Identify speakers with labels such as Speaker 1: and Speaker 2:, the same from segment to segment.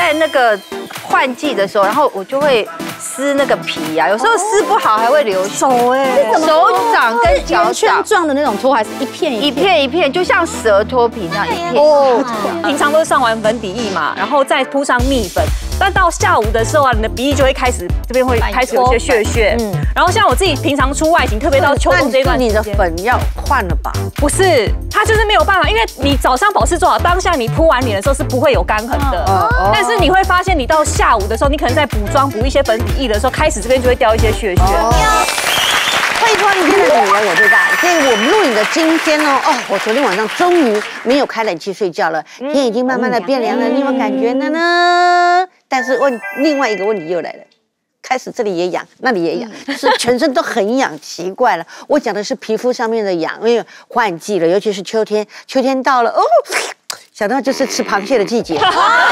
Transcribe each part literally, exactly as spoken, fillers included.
Speaker 1: 在那个换季的时候，然后我就会撕那个皮啊，有时候撕不好还会流
Speaker 2: 手哎，
Speaker 1: 手掌跟脚
Speaker 3: 圆圈
Speaker 1: 掌
Speaker 3: 状的那种脱，还是一片
Speaker 1: 一片一片，就像蛇脱皮那样一片。
Speaker 2: 哦，
Speaker 4: 平常都是上完粉底液嘛，然后再铺上蜜粉。但到下午的时候啊，你的鼻翼就会开始这边会开始有些屑屑。嗯。然后像我自己平常出外景，特别到秋冬这一段，
Speaker 2: 你的粉要换了吧？
Speaker 4: 不是，它就是没有办法，因为你早上保湿做好，当下你铺完脸的时候是不会有干痕的。哦。但是你会发现，你到下午的时候，你可能在补妆补一些粉底液的时候，开始这边就会掉一些屑屑。
Speaker 2: 欢迎光临今天的女人我最大。所以我们录影的今天呢，哦，我昨天晚上终于没有开冷气睡觉了，天已经慢慢的变凉了，你有没有感觉了呢？但是问另外一个问题又来了，开始这里也痒，那里也痒，是全身都很痒，奇怪了。我讲的是皮肤上面的痒，因为换季了，尤其是秋天，秋天到了，哦，想到就是吃螃蟹的季节。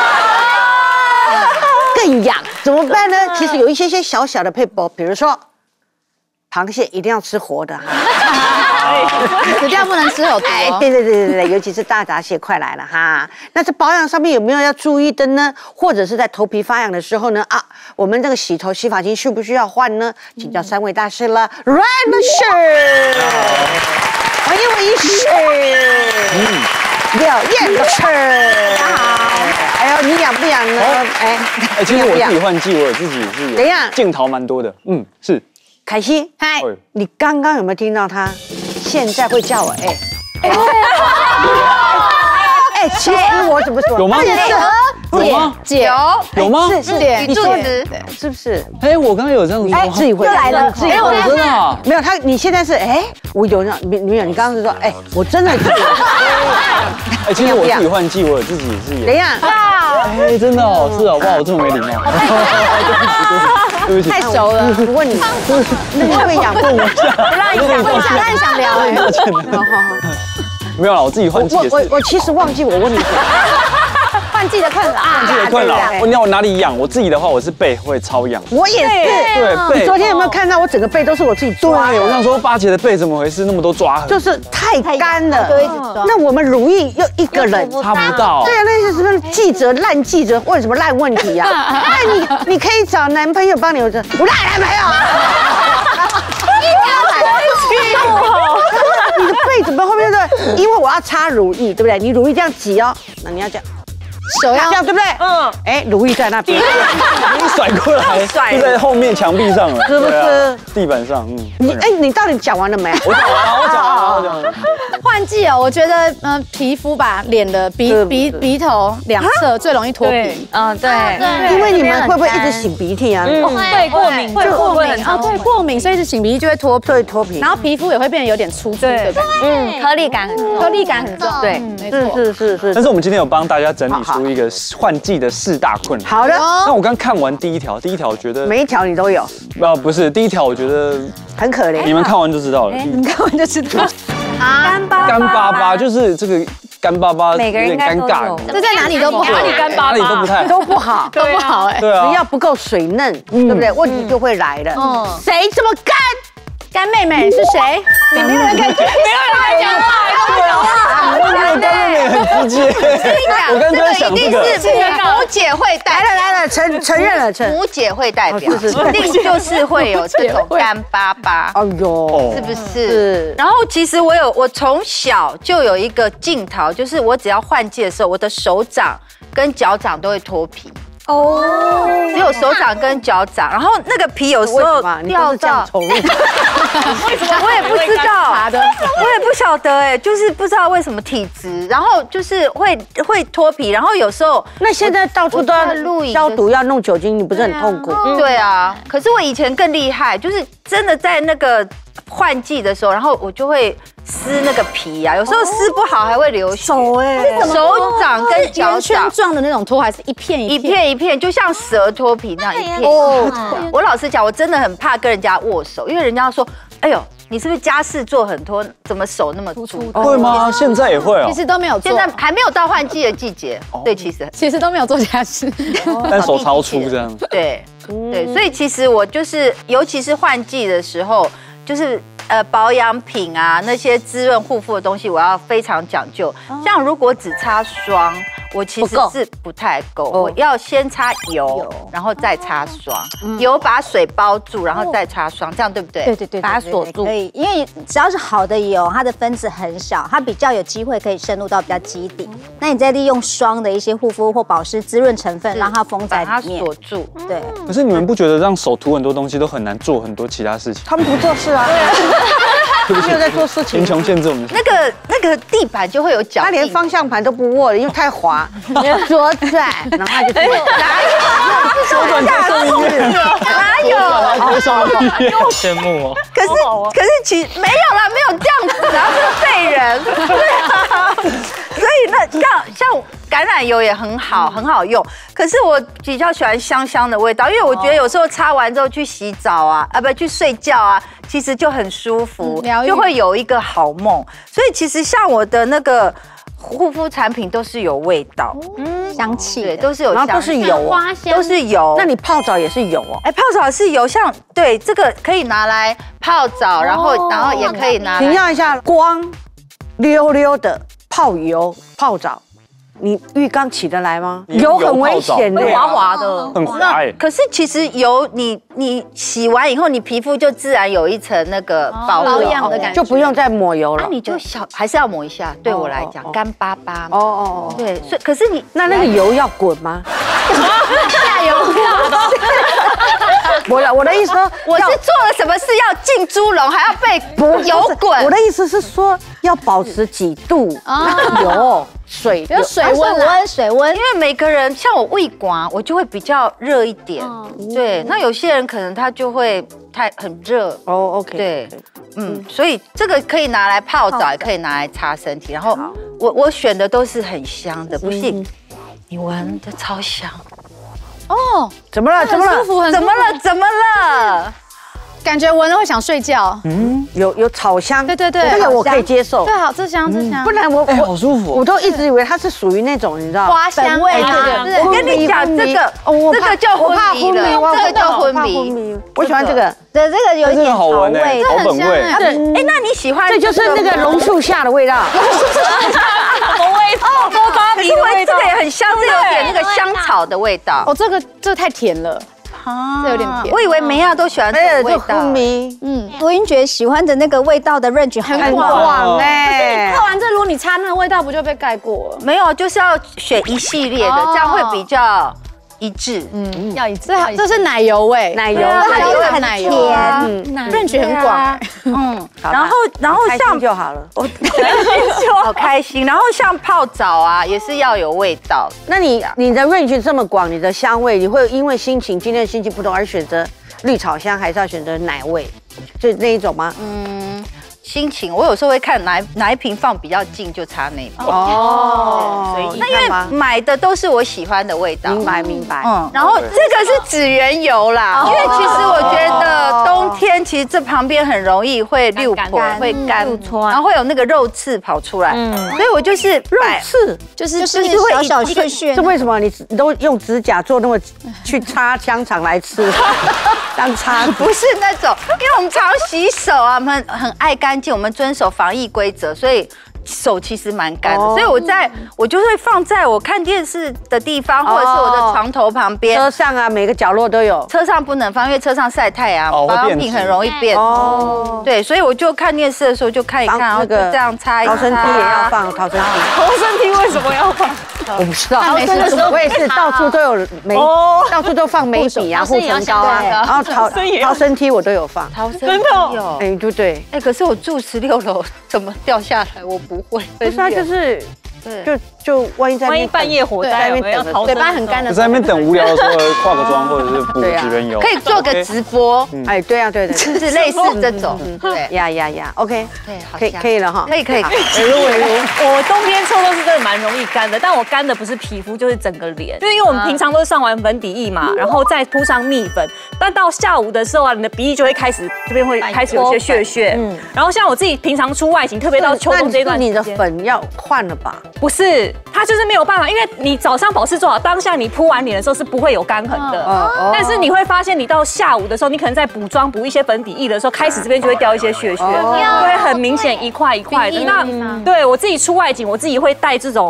Speaker 2: 更痒，怎么办呢？其实有一些些小小的撇步，比如说，螃蟹一定要吃活的哈，
Speaker 3: 死掉不能吃有毒。
Speaker 2: 哎，对对对对对，尤其是大闸蟹，快来了哈。那在保养上面有没有要注意的呢？或者是在头皮发痒的时候呢？啊，我们这个洗头洗发精需不需要换呢？请教三位大师了 ，Ryan 老师，欢迎我医师，嗯，廖燕老师，大家好。哎呦，你痒不痒呢？哎，
Speaker 5: 哎，其实我自己换季，我自己是有
Speaker 2: 怎样
Speaker 5: 镜头蛮多的，嗯，是。
Speaker 2: 凯西，
Speaker 3: 嗨，
Speaker 2: 你刚刚有没有听到他？现在会叫我哎哎哎，其实我怎么说？
Speaker 5: 有吗？有吗？
Speaker 3: 姐
Speaker 5: 有吗？
Speaker 2: 是是，
Speaker 1: 你
Speaker 2: 说
Speaker 1: 坐直，
Speaker 2: 是不是？
Speaker 5: 哎，我刚刚有这样说，
Speaker 2: 哎，自己回来了，自己
Speaker 5: 我真的啊
Speaker 2: 没有他，你现在是哎，我有那没没有？你刚刚是说哎，我真的是。
Speaker 5: 哎，其实我自己换季，我自己是有。
Speaker 2: 怎样？
Speaker 5: 哎，真的哦，是哦，哇，我这么没礼貌。对不起，
Speaker 3: 太熟了。
Speaker 2: 我问你，那你会不会痒过我？
Speaker 3: 不让你想，问一下，让你想聊哎。
Speaker 5: 抱歉。好好好。没有啦，我自己换季也是。
Speaker 2: 我我我其实忘记我问你。
Speaker 3: 换季的困扰，
Speaker 5: 换季的困扰。我你看我哪里痒？我自己的话，我是背会超痒。
Speaker 2: 我也是。
Speaker 5: 对背。
Speaker 2: 你昨天有没有看到我整个背都是我自己抓？
Speaker 5: 对，我想说八姐的背怎么回事？那么多抓痕。
Speaker 2: 就是太干了。
Speaker 3: 就一直抓。
Speaker 2: 那我们如意又一个人
Speaker 5: 擦不到。
Speaker 2: 对啊，那些什么记者烂记者问什么烂问题啊？那你你可以找男朋友帮你，我说我烂男朋友啊。你的背怎么后面的？因为我要擦乳液，对不对？你乳液这样挤哦，那你要这样，
Speaker 3: 手要
Speaker 2: 这样对不对？嗯。哎，乳液在那边，
Speaker 5: 你甩过来，就在后面墙壁上了，
Speaker 2: 是不是？
Speaker 5: 地板上，嗯。
Speaker 2: 你哎，你到底讲完了没？
Speaker 5: 我讲完了，我讲完了，我讲完了。
Speaker 3: 换季哦，我觉得嗯，皮肤吧，脸的鼻鼻鼻头两侧最容易脱皮。
Speaker 4: 嗯，对。
Speaker 2: 因为你们会不会一直擤鼻涕啊？
Speaker 4: 会过敏，
Speaker 3: 会过敏啊，对，过敏，所以是擤鼻涕就会脱
Speaker 2: 对脱皮，
Speaker 3: 然后皮肤也会变得有点粗粗的感觉，
Speaker 6: 嗯，颗粒感很重，
Speaker 3: 颗粒感很重，
Speaker 2: 对，
Speaker 3: 没
Speaker 2: 是
Speaker 3: 错。
Speaker 2: 是是是。
Speaker 5: 但是我们今天有帮大家整理出一个换季的四大困扰。
Speaker 2: 好的。
Speaker 5: 那我刚看完第一条，第一条我觉得
Speaker 2: 每一条你都有。
Speaker 5: 啊，不是，第一条我觉得
Speaker 2: 很可怜。
Speaker 5: 你们看完就知道了。
Speaker 3: 你看完就知道。
Speaker 4: 干巴
Speaker 5: 干巴巴就是这个干巴巴，
Speaker 6: 每个人
Speaker 5: 有点尴尬，
Speaker 3: 这在哪里都不好，
Speaker 4: 哪里干巴巴
Speaker 5: 哪里都不太
Speaker 2: 都不好，
Speaker 3: 都不好哎。
Speaker 5: 对啊，
Speaker 2: 只要不够水嫩，对不对？问题就会来了。嗯，谁这么干？
Speaker 3: 干妹妹是谁？
Speaker 2: 你没有人敢，没有人敢讲话，
Speaker 5: 对啊，我觉得干妹妹很直接。我刚刚在想这个，
Speaker 1: 母姐会代
Speaker 2: 来了来了，承承认了，承
Speaker 1: 母姐会代表，
Speaker 2: 是是
Speaker 1: 一定就是会有这种干巴巴。
Speaker 2: 哎呦，
Speaker 1: 是不是？
Speaker 2: 是。
Speaker 1: 然后其实我有，我从小就有一个镜头，就是我只要换季的时候，我的手掌跟脚掌都会脱皮。哦，只有手掌跟脚掌，然后那个皮有时候掉到，
Speaker 2: 为
Speaker 1: 什么我也不知道，我也不晓得哎，就是不知道为什么体质，然后就是会会脱皮，然后有时候
Speaker 2: 那现在到处都要消毒，要弄酒精，你不是很痛苦？
Speaker 1: 对啊，可是我以前更厉害，就是真的在那个换季的时候，然后我就会撕那个皮啊，有时候撕不好还会流血。
Speaker 2: 手哎，
Speaker 1: 手掌跟脚
Speaker 3: 圆圈状的那种脱，还是一片
Speaker 1: 一片一片，就像蛇脱皮那样一片。哦，我老实讲，我真的很怕跟人家握手，因为人家说，哎呦，你是不是家事做很多，怎么手那么粗？
Speaker 5: 会吗？现在也会啊。
Speaker 3: 其实都没有做，
Speaker 1: 现在还没有到换季的季节。对，其实
Speaker 3: 其实都没有做家事，
Speaker 5: 但手超粗这样。
Speaker 1: 对对，所以其实我就是，尤其是换季的时候，就是呃保养品啊那些滋润护肤的东西，我要非常讲究。像如果只擦霜， 我其实是不太够，我要先擦油，然后再擦霜，油把水包住，然后再擦霜，这样对不对？
Speaker 6: 对对对，
Speaker 2: 把它锁住。
Speaker 6: 可以，因为只要是好的油，它的分子很小，它比较有机会可以深入到比较基底。那你再利用霜的一些护肤或保湿滋润成分，让它封在里面，
Speaker 1: 把它锁住。
Speaker 6: 对。
Speaker 5: 可是你们不觉得让手涂很多东西都很难做很多其他事情？
Speaker 2: 他们不做事啊，他没有在做事情。
Speaker 5: 贫穷限制我们。
Speaker 1: 那个那个地板就会有脚印，
Speaker 2: 他连方向盘都不握了，因为太滑。左转，然后他就
Speaker 1: 哪有？
Speaker 5: 左转加上音乐，
Speaker 1: 哪有？
Speaker 5: 多少羡慕哦。
Speaker 1: 可是可是其实没有啦，没有这样子啊，是废人。对啊，所以那像像橄榄油也很好，很好用。可是我比较喜欢香香的味道，因为我觉得有时候擦完之后去洗澡啊，啊不去睡觉啊，其实就很舒服，就会有一个好梦。所以其实像我的那个护肤产品都是有味道，
Speaker 6: 嗯，香气，
Speaker 1: 对，都是有香，
Speaker 2: 然后都是油，
Speaker 3: 花香
Speaker 1: 都是油。
Speaker 2: 那你泡澡也是油哦？
Speaker 1: 哎，泡澡是油，像对这个可以拿来泡澡，然后然后也可以拿来。
Speaker 2: 停要一下，光溜溜的泡油泡澡，你浴缸起得来吗？油很危险的，
Speaker 4: 滑滑的，
Speaker 5: 很滑哎。
Speaker 1: 可是其实油你你洗完以后，你皮肤就自然有一层那个保
Speaker 3: 保养的感觉，
Speaker 2: 就不用再抹油了。
Speaker 1: 那你就小还是要抹一下，对我来讲干巴巴。
Speaker 2: 哦哦哦，
Speaker 1: 对，所以可是你
Speaker 2: 那那个油要滚吗？
Speaker 3: 下油。
Speaker 2: 我的我的意思说，
Speaker 1: 我是做了什么事要进猪笼，还要被油滚？
Speaker 2: 我的意思是说，要保持几度？那油水，
Speaker 3: 比如水
Speaker 6: 温
Speaker 3: 温啊，
Speaker 6: 温水温
Speaker 1: 因，为每个人像我胃管，我就会比较热一点。对，那有些人可能他就会太很热。
Speaker 2: 哦 ，OK，
Speaker 1: 对，嗯，所以这个可以拿来泡澡，也可以拿来擦身体。然后我我选的都是很香的，不信你闻的超香。
Speaker 3: 哦，
Speaker 2: 怎么了？怎么了？
Speaker 3: 舒服，很
Speaker 1: 怎么了？怎么了？
Speaker 3: 感觉闻了会想睡觉。
Speaker 2: 嗯，有有草香，
Speaker 3: 对对对，
Speaker 2: 这个我可以接受。
Speaker 3: 对，好，这香这香。
Speaker 2: 不然我
Speaker 5: 哎，好
Speaker 2: 我
Speaker 5: 舒服。
Speaker 2: 我都一直以为它是属于那种你知道
Speaker 3: 花香
Speaker 6: 味
Speaker 3: 啊，
Speaker 6: 对
Speaker 3: 对
Speaker 1: 我跟你讲，这个这个叫昏迷了，这个叫昏迷。
Speaker 2: 我喜欢这个，
Speaker 6: 对，这个有一点草
Speaker 5: 好闻
Speaker 6: 味，
Speaker 5: 哎，好本味。
Speaker 1: 哎，那你喜欢？
Speaker 2: 这就是那个榕树下的味道。
Speaker 4: 什么味道？多巴
Speaker 1: 因为这个也很香，这有点那个香草的味道。
Speaker 3: 哦，这个这个太甜了，这有点甜。
Speaker 1: 我以为梅亚都喜欢这个味道。
Speaker 2: 昏迷，
Speaker 6: 嗯，多音觉喜欢的那个味道的 range 很
Speaker 2: 很
Speaker 6: 广，
Speaker 2: 广哎。
Speaker 3: 泡完这，如果你擦那个味道，不就被盖过了？
Speaker 1: 没有，就是要选一系列的，这样会比较一致。
Speaker 3: 嗯，要一致。这这是奶油味，
Speaker 2: 奶油，
Speaker 3: 它有
Speaker 6: 很
Speaker 3: 奶油，
Speaker 6: 甜，
Speaker 3: 嗯，range 很广。
Speaker 1: 嗯，然后然后像
Speaker 2: 就好了。
Speaker 1: 我好开心。然后像泡澡啊，也是要有味道。
Speaker 2: 那你你的 range 这么广，你的香味，你会因为心情今天的心情不同而选择绿草香，还是要选择奶味？就那一种吗？
Speaker 1: 嗯，心情我有时候会看哪哪一瓶放比较近就擦那一瓶。
Speaker 2: 哦，
Speaker 1: 所以那因为买的都是我喜欢的味道。
Speaker 2: 明白明白。
Speaker 1: 嗯，然后这个是指缘油啦，因为其实我觉得冬天其实这旁边很容易会溜破，会干，然后会有那个肉刺跑出来，所以我就是肉
Speaker 2: 刺，
Speaker 6: 就是就是小小屑屑
Speaker 2: 这。为什么你都用指甲做那么去擦香肠来吃？当擦
Speaker 1: 不是那种，因为我们常洗手啊，我们很爱干净，我们遵守防疫规则，所以手其实蛮干的，所以我在我就会放在我看电视的地方，或者是我的床头旁边。
Speaker 2: 车上啊，每个角落都有。
Speaker 1: 车上不能放，因为车上晒太阳，
Speaker 5: 哦
Speaker 1: 保养品很容易变。哦，对，所以我就看电视的时候就看一看，然后就这样擦一擦。
Speaker 2: 逃生梯也要放，逃生梯。
Speaker 4: 逃生梯为什么要放？
Speaker 2: 我不知道，逃生的时候我也是到处都有眉，到处都放眉笔啊、护唇膏啊，然后逃逃生梯我都有放。
Speaker 1: 逃生梯有，
Speaker 2: 哎，对对。
Speaker 1: 哎，可是我住十六楼，怎么掉下来？我不会。
Speaker 2: 不是啊，就是就就万一在
Speaker 4: 万一半夜火灾，
Speaker 2: 那边等
Speaker 3: 嘴巴很干的，
Speaker 5: 在那边等无聊的时候化个妆，或者是补指缘油，
Speaker 1: 可以做个直播。
Speaker 2: 哎，对啊，对对，
Speaker 1: 就是类似这种。对
Speaker 2: 呀呀呀 ，OK，
Speaker 1: 对，
Speaker 2: 可以可以了哈，
Speaker 1: 可以可以。
Speaker 2: 尾如尾如，
Speaker 4: 我冬天抽都是真的蛮容易干的，但我干的不是皮肤，就是整个脸，就是因为我们平常都是上完粉底液嘛，然后再铺上蜜粉，但到下午的时候啊，你的鼻翼就会开始这边会开始有些屑屑，嗯，然后像我自己平常出外景，特别到秋冬这一段时间，
Speaker 2: 你的粉要换了吧？
Speaker 4: 不是，它就是没有办法，因为你早上保湿做好，当下你铺完脸的时候是不会有干痕的，但是你会发现你到下午的时候，你可能在补妆补一些粉底液的时候，开始这边就会掉一些屑屑，就会很明显一块一块的。那对我自己出外景，我自己会带这种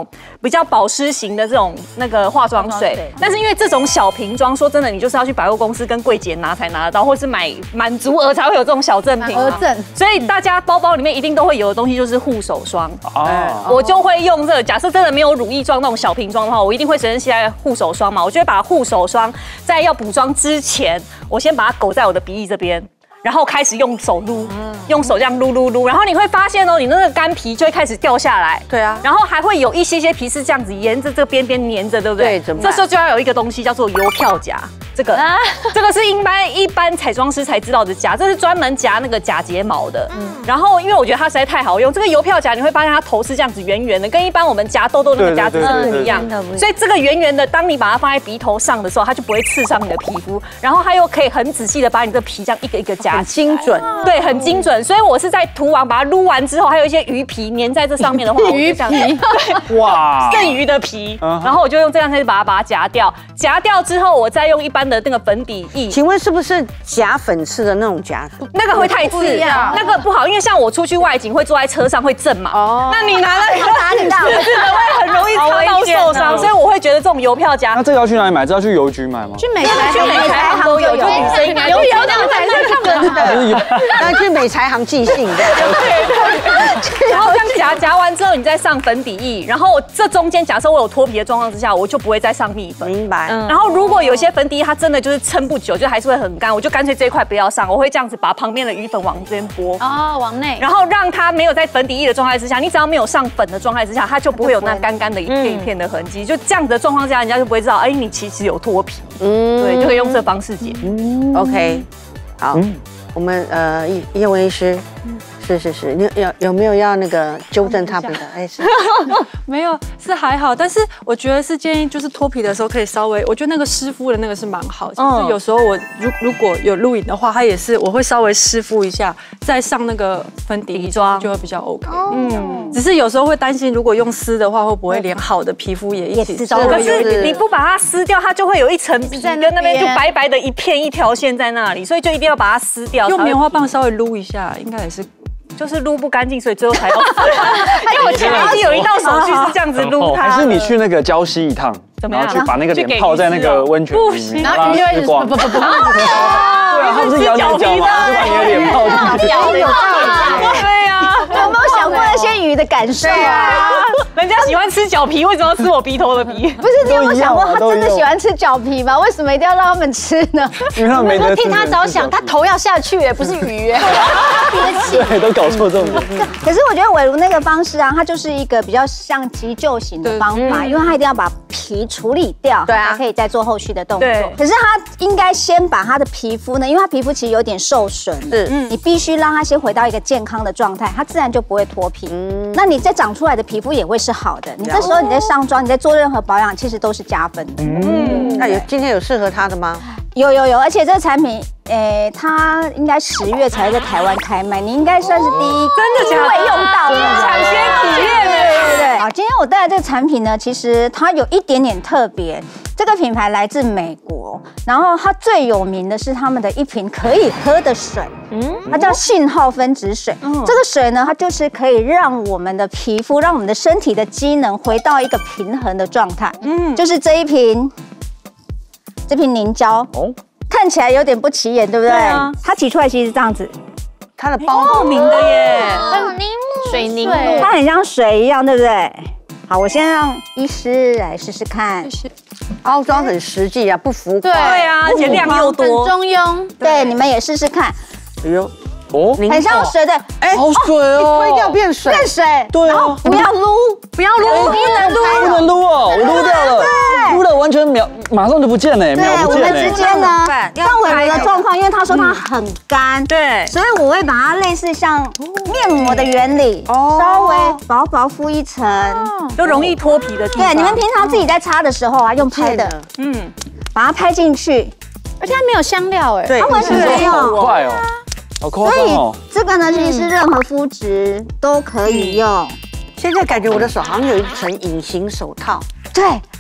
Speaker 4: 比较保湿型的这种那个化妆水，但是因为这种小瓶装，说真的，你就是要去百货公司跟柜姐拿才拿得到，或是买满足额才会有这种小赠品。
Speaker 3: 额赠，
Speaker 4: 所以大家包包里面一定都会有的东西就是护手霜。
Speaker 5: 哦，
Speaker 4: 我就会用这个。假设真的没有乳液装那种小瓶装的话，我一定会随身携带护手霜嘛。我就会把护手霜在要补妆之前，我先把它勾在我的鼻翼这边。然后开始用手撸，用手这样撸撸撸，然后你会发现哦，你那个干皮就会开始掉下来。
Speaker 1: 对啊，
Speaker 4: 然后还会有一些些皮是这样子沿着这个边边粘着，对不对？
Speaker 2: 对，怎么
Speaker 4: 这时候就要有一个东西叫做邮票夹，这个这个是一般一般彩妆师才知道的夹，这是专门夹那个假睫毛的。嗯，然后因为我觉得它实在太好用，这个邮票夹你会发现它头是这样子圆圆的，跟一般我们夹痘痘那个夹子是不一样。所以这个圆圆的，当你把它放在鼻头上的时候，它就不会刺伤你的皮肤，然后它又可以很仔细的把你的皮这样一个一个夹，
Speaker 1: 很精准。
Speaker 4: 对，很精准，所以我是在涂完把它撸完之后，还有一些鱼皮粘在这上面的话，鱼皮，对，哇，剩余的皮，然后我就用这样开始把它把它夹掉，夹掉之后，我再用一般的那个粉底液。
Speaker 2: 请问是不是夹粉刺的那种夹？
Speaker 4: 那个会太刺，那个不好，因为像我出去外景会坐在车上会震嘛，哦，那你拿了
Speaker 6: 打你到，
Speaker 4: 刺的会很容易擦到受伤，所以我会觉得这种邮票夹。
Speaker 5: 那这个要去哪里买？这要去邮局买吗？
Speaker 3: 去美材
Speaker 4: 去美材行都有，就女生应该
Speaker 3: 有有那个才是真的。
Speaker 2: 那去美材行寄信的，
Speaker 4: 然后这样夹夹完之后，你再上粉底液，然后这中间假设我有脱皮的状况之下，我就不会再上蜜粉。
Speaker 2: 明白。
Speaker 4: 然后如果有些粉底液它真的就是撑不久，就还是会很干，我就干脆这一块不要上，我会这样子把旁边的余粉往这边拨，
Speaker 3: 哦，往内，
Speaker 4: 然后让它没有在粉底液的状态之下，你只要没有上粉的状态之下，它就不会有那干干的一片一片的痕迹。就这样子的状况下，人家就不会知道，哎，你其实有脱皮。嗯，对，就可以用这个方式解。
Speaker 2: 嗯 ，OK， 好。我们呃叶叶文医师，是是是，你有有没有要那个纠正他们的？哎，是
Speaker 7: 没有，是还好，但是我觉得是建议就是脱皮的时候可以稍微，我觉得那个湿敷的那个是蛮好。其实有时候我如如果有录影的话，它也是我会稍微湿敷一下，再上那个粉底妆就会比较 OK。嗯，只是有时候会担心，如果用湿的话，会不会连好的皮肤也一起稍微
Speaker 4: 可是你不把它撕掉，它就会有一层皮跟那边就白白的一片一条线在那里，所以就一定要把它撕掉。
Speaker 7: 用棉花棒稍微撸一下，应该也是，
Speaker 4: 就是撸不干净，所以最后才要撕。因为我前面有一道手续是这样子撸它。
Speaker 5: 还是你去那个礁溪一趟，然后去把那个脸泡在那个温泉里面，
Speaker 3: 然后鱼就会
Speaker 5: 光。
Speaker 3: 不不不，
Speaker 5: 对啊，他不是咬你的脚吗？就把你的脸泡进去。
Speaker 6: 咬有道理。
Speaker 4: 对呀，
Speaker 6: 有没有想过那些鱼的感受啊？
Speaker 4: 人家喜欢吃脚皮，为什么要吃我鼻头的皮？
Speaker 6: 不是，你有没有想过他真的喜欢吃脚皮吗？为什么一定要让他们吃呢？
Speaker 5: 因为他们没得吃。
Speaker 6: 替他着想，他头要下去，不是鱼，憋气。
Speaker 5: 对，都搞错重点。
Speaker 6: 可是我觉得伟如那个方式啊，它就是一个比较像急救型的方法，因为它一定要把皮处理掉，对啊，才可以再做后续的动作。可是他应该先把他的皮肤呢，因为他皮肤其实有点受损，是，你必须让他先回到一个健康的状态，他自然就不会脱皮。那你再长出来的皮肤也会是好的。你这时候你在上妆，你在做任何保养，其实都是加分的。
Speaker 2: 嗯，那有今天有适合他的吗？
Speaker 6: 有有有，而且这个产品，诶，它应该十月才会在台湾开卖，你应该算是第一，
Speaker 4: 真的假的？
Speaker 6: 会用到的，
Speaker 4: 抢先体验的，
Speaker 6: 对对对。好，今天我带来这个产品呢，其实它有一点点特别。这个品牌来自美国，然后它最有名的是他们的一瓶可以喝的水，嗯，它叫信号分子水。嗯，这个水呢，它就是可以让我们的皮肤、让我们的身体的机能回到一个平衡的状态。嗯，就是这一瓶，这瓶凝胶，哦，看起来有点不起眼，对不对？对啊，它挤出来其实是这样子，
Speaker 2: 它的包
Speaker 4: 透明的耶，
Speaker 3: 很凝露，水凝露，
Speaker 6: 它很像水一样，对不对？好，我先让医师来试试看。
Speaker 2: 包装很实际啊，不浮夸。
Speaker 4: 对啊，而且量又多，
Speaker 3: 很中庸。
Speaker 6: 对，你们也试试看。
Speaker 2: 哎呦，
Speaker 5: 哦，
Speaker 6: 很像水的，
Speaker 2: 哎，
Speaker 5: 好水哦，
Speaker 2: 推掉变水，
Speaker 6: 变水。
Speaker 5: 对啊，
Speaker 6: 不要撸，
Speaker 4: 不要撸，
Speaker 6: 不能撸，
Speaker 5: 不能撸哦，我撸掉了，撸了完全秒，马上就不见了，秒不见了。
Speaker 6: 我们直接呢，像伟如的状况，因为他说它很干，对，所以我会把它类似像面膜的原理，稍微薄薄敷一层，
Speaker 4: 就容易脱皮的地方。
Speaker 6: 对，你们平常自己在擦的时候啊，用拍的，嗯，把它拍进去，
Speaker 3: 而且它没有香料哎，
Speaker 2: 对，
Speaker 6: 它完全没有，
Speaker 5: 好快哦。好夸张哦！
Speaker 6: 这个呢，其实是任何肤质都可以用。
Speaker 2: 现在感觉我的手好像有一层隐形手套。
Speaker 6: 对，而且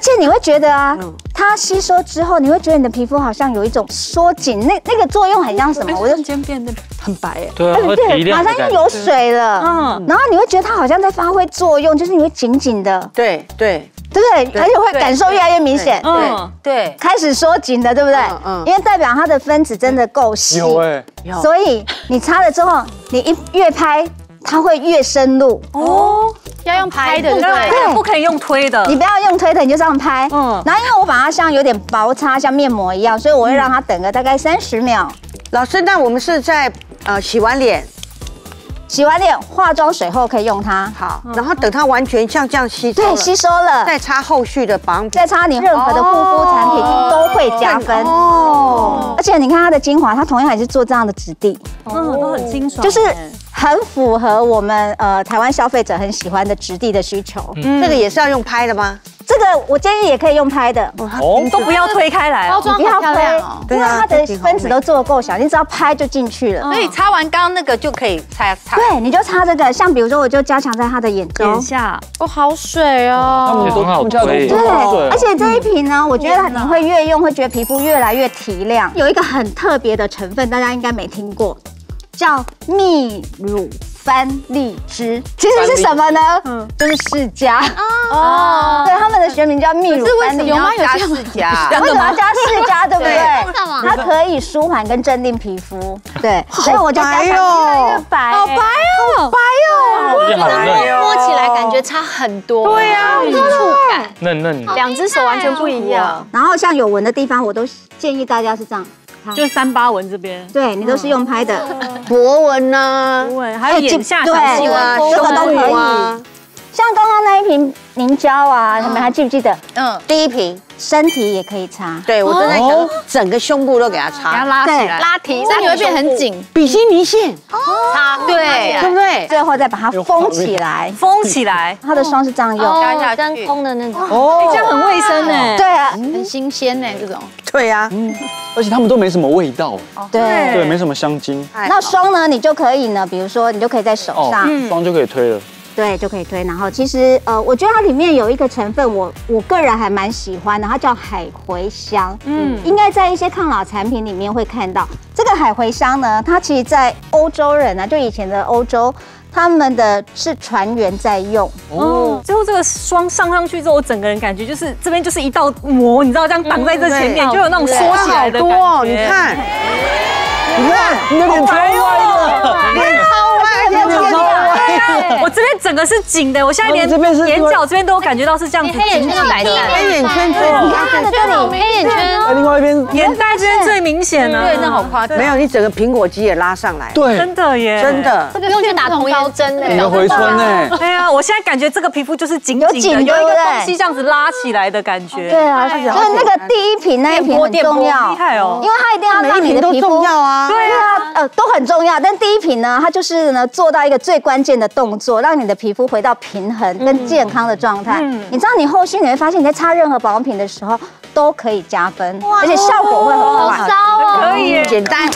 Speaker 6: 且你会觉得啊，它吸收之后，你会觉得你的皮肤好像有一种缩紧，那那个作用很像什么？我就
Speaker 7: 瞬间变得很白哎。
Speaker 5: 对啊，会提亮
Speaker 6: 马
Speaker 5: 的感觉。
Speaker 6: 上有水了，嗯，然后你会觉得它好像在发挥作用，就是你会紧紧的，
Speaker 2: 对对
Speaker 6: 对不对？而且会感受越来越明显，
Speaker 1: 嗯，对，
Speaker 6: 开始缩紧的，对不对？嗯，因为代表它的分子真的够细，
Speaker 5: 有哎，
Speaker 6: 所以你擦了之后，你一越拍，它会越深入。
Speaker 3: 哦，要用拍的，对不对？
Speaker 6: 对，
Speaker 4: 不可以用推的，
Speaker 6: 你不要用推的，你就这样拍。嗯，然后因为我把它像有点薄擦，像面膜一样，所以我会让它等个大概三十秒。
Speaker 2: 老师，那我们是在呃洗完脸，
Speaker 6: 洗完脸化妆水后可以用它。
Speaker 2: 好，然后等它完全像这样吸收了，
Speaker 6: 对，吸收了，
Speaker 2: 再擦后续的保养品，
Speaker 6: 再擦你任何的护肤产品都会加分哦。而且你看它的精华，它同样也是做这样的质地，
Speaker 4: 嗯，都很清爽，
Speaker 6: 就是很符合我们呃台湾消费者很喜欢的质地的需求。
Speaker 2: 这个也是要用拍的吗？
Speaker 6: 这个我建议也可以用拍的，
Speaker 5: 哦，
Speaker 4: 都不要推开来，
Speaker 3: 包装
Speaker 6: 不要
Speaker 3: 好漂亮哦。
Speaker 6: 因为它的分子都做得够小，你只要拍就进去了。
Speaker 1: 所以擦完刚刚那个就可以擦擦。
Speaker 6: 对，你就擦这个，像比如说我就加强在它的眼周
Speaker 4: 眼下，
Speaker 3: 哦，好水哦。
Speaker 5: 他们都好推，
Speaker 6: 对，而且这一瓶呢，我觉得你会越用会觉得皮肤越来越提亮。有一个很特别的成分，大家应该没听过，叫蜜乳番荔枝，其实是什么呢？嗯，就是释迦哦。对，他们的学名叫蜜乳番荔枝。
Speaker 1: 有吗？有加释迦？
Speaker 6: 为什么要加释迦？对不对？
Speaker 3: 为什么？
Speaker 6: 它可以舒缓跟镇定皮肤。对，所以我就加强越来越白，好白
Speaker 3: 哦，白
Speaker 5: 最近好嫩，
Speaker 8: 摸起来感觉差很多。
Speaker 1: 对呀，
Speaker 8: 有触感，
Speaker 5: 嫩嫩的。
Speaker 8: 两只手完全不一样。
Speaker 6: 然后像有纹的地方，我都建议大家是这样。
Speaker 4: 就是三八纹这边，
Speaker 6: 对你都是用拍的，
Speaker 2: 博纹呐，
Speaker 4: 对，还有眼下小
Speaker 6: 对
Speaker 4: 细纹，
Speaker 6: 这个都可以。像刚刚那一瓶凝胶啊，你们还记不记得？
Speaker 1: 嗯，
Speaker 2: 第一瓶，
Speaker 6: 身体也可以擦。
Speaker 2: 对我正在想，整个胸部都给它
Speaker 1: 给它
Speaker 2: 擦，
Speaker 1: 拉起来，
Speaker 8: 拉提，
Speaker 3: 那你会变很紧。
Speaker 2: 比基尼线，
Speaker 8: 擦，
Speaker 1: 对
Speaker 2: 对不对？
Speaker 6: 最后再把它封起来，
Speaker 4: 封起来，
Speaker 6: 它的霜是这样用。
Speaker 1: 加下去
Speaker 8: 真空的那种。
Speaker 2: 哦，
Speaker 4: 这样很卫生呢。
Speaker 6: 对啊，
Speaker 3: 很新鲜呢，这种。
Speaker 2: 对呀，
Speaker 5: 而且他们都没什么味道，
Speaker 6: 对。
Speaker 5: 对，没什么香精。
Speaker 6: 那霜呢，你就可以呢，比如说你就可以在手上，
Speaker 5: 霜就可以推了。
Speaker 6: 对，就可以推。然后其实呃，我觉得它里面有一个成分，我我个人还蛮喜欢的，它叫海茴香。嗯，应该在一些抗老产品里面会看到。这个海茴香呢，它其实在欧洲人呢、啊，就以前的欧洲，他们的是船员在用。
Speaker 4: 哦，最后这个霜上上去之后，我整个人感觉就是这边就是一道膜，你知道这样挡在这前面，就有那种缩起来的感觉。
Speaker 2: 你看，
Speaker 5: 你看，你的脸超歪的，
Speaker 2: 脸超歪，脸超歪。
Speaker 4: 我这边整个是紧的，我现在连
Speaker 5: 这边是
Speaker 4: 眼角这边都感觉到是这样子紧紧的，
Speaker 2: 黑眼圈最
Speaker 6: 你看它的这里
Speaker 8: 黑眼圈，
Speaker 5: 另外一边
Speaker 4: 眼袋这边最明显呢。
Speaker 1: 对，那好夸张。
Speaker 2: 没有，你整个苹果肌也拉上来，
Speaker 5: 对，
Speaker 4: 真的耶，
Speaker 2: 真的。
Speaker 8: 这个不用去打童腰针呢，
Speaker 5: 你的回春呢？
Speaker 4: 对啊，我现在感觉这个皮肤就是紧紧的，有一个东西这样子拉起来的感觉。
Speaker 6: 对啊，就是那个第一瓶那一瓶很重要，
Speaker 4: 厉害哦，
Speaker 6: 因为它一定要让你的皮肤
Speaker 2: 重要啊。
Speaker 6: 对啊，呃，都很重要。但第一瓶呢，它就是呢做到一个最关键的动作，让你的皮肤回到平衡跟健康的状态。你知道，你后续你会发现你在擦任何保养品的时候都可以加分，而且效果会很快。
Speaker 8: 烧哦，
Speaker 4: 可以耶，
Speaker 2: 简单。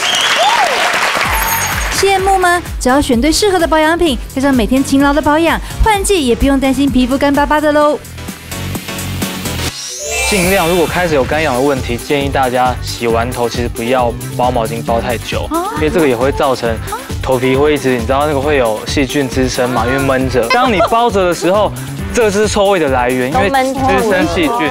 Speaker 9: 羡慕吗？只要选对适合的保养品，加上每天勤劳的保养，换季也不用担心皮肤干巴巴的喽。
Speaker 10: 尽量，如果开始有干痒的问题，建议大家洗完头其实不要包毛巾包太久，因为这个也会造成头皮会一直，你知道那个会有细菌滋生嘛，因为闷着。当你包着的时候，这个是臭味的来源，因为滋生细菌。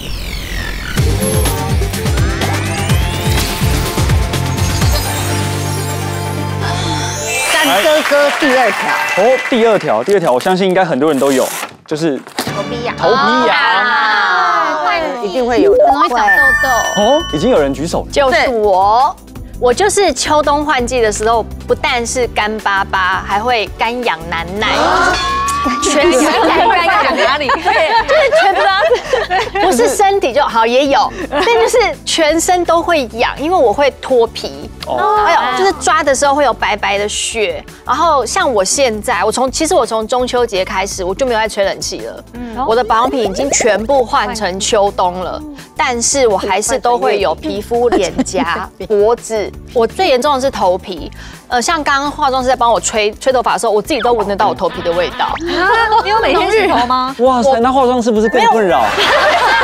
Speaker 2: 干哥哥第二条，
Speaker 5: 哦，第二条，第二条，我相信应该很多人都有，就是
Speaker 1: 头皮痒，
Speaker 5: 头皮痒。
Speaker 2: 一定会有的，
Speaker 3: 很容易长痘痘。
Speaker 5: 哦，已经有人举手了，
Speaker 8: 就是我。我就是秋冬换季的时候，不但是干巴巴，还会干痒难耐，全身干痒哪里？对，就是全身，不是身体就好也有，但就是全身都会痒，因为我会脱皮。哦，还有就是抓的时候会有白白的血，然后像我现在，我从其实我从中秋节开始我就没有在吹冷气了，嗯，我的保养品已经全部换成秋冬了，但是我还是都会有皮肤、脸颊、脖子，我最严重的是头皮，呃，像刚刚化妆师在帮我吹吹头发的时候，我自己都闻得到我头皮的味道。
Speaker 4: 你有每天洗头吗？
Speaker 5: 哇塞，那化妆师不是更困扰？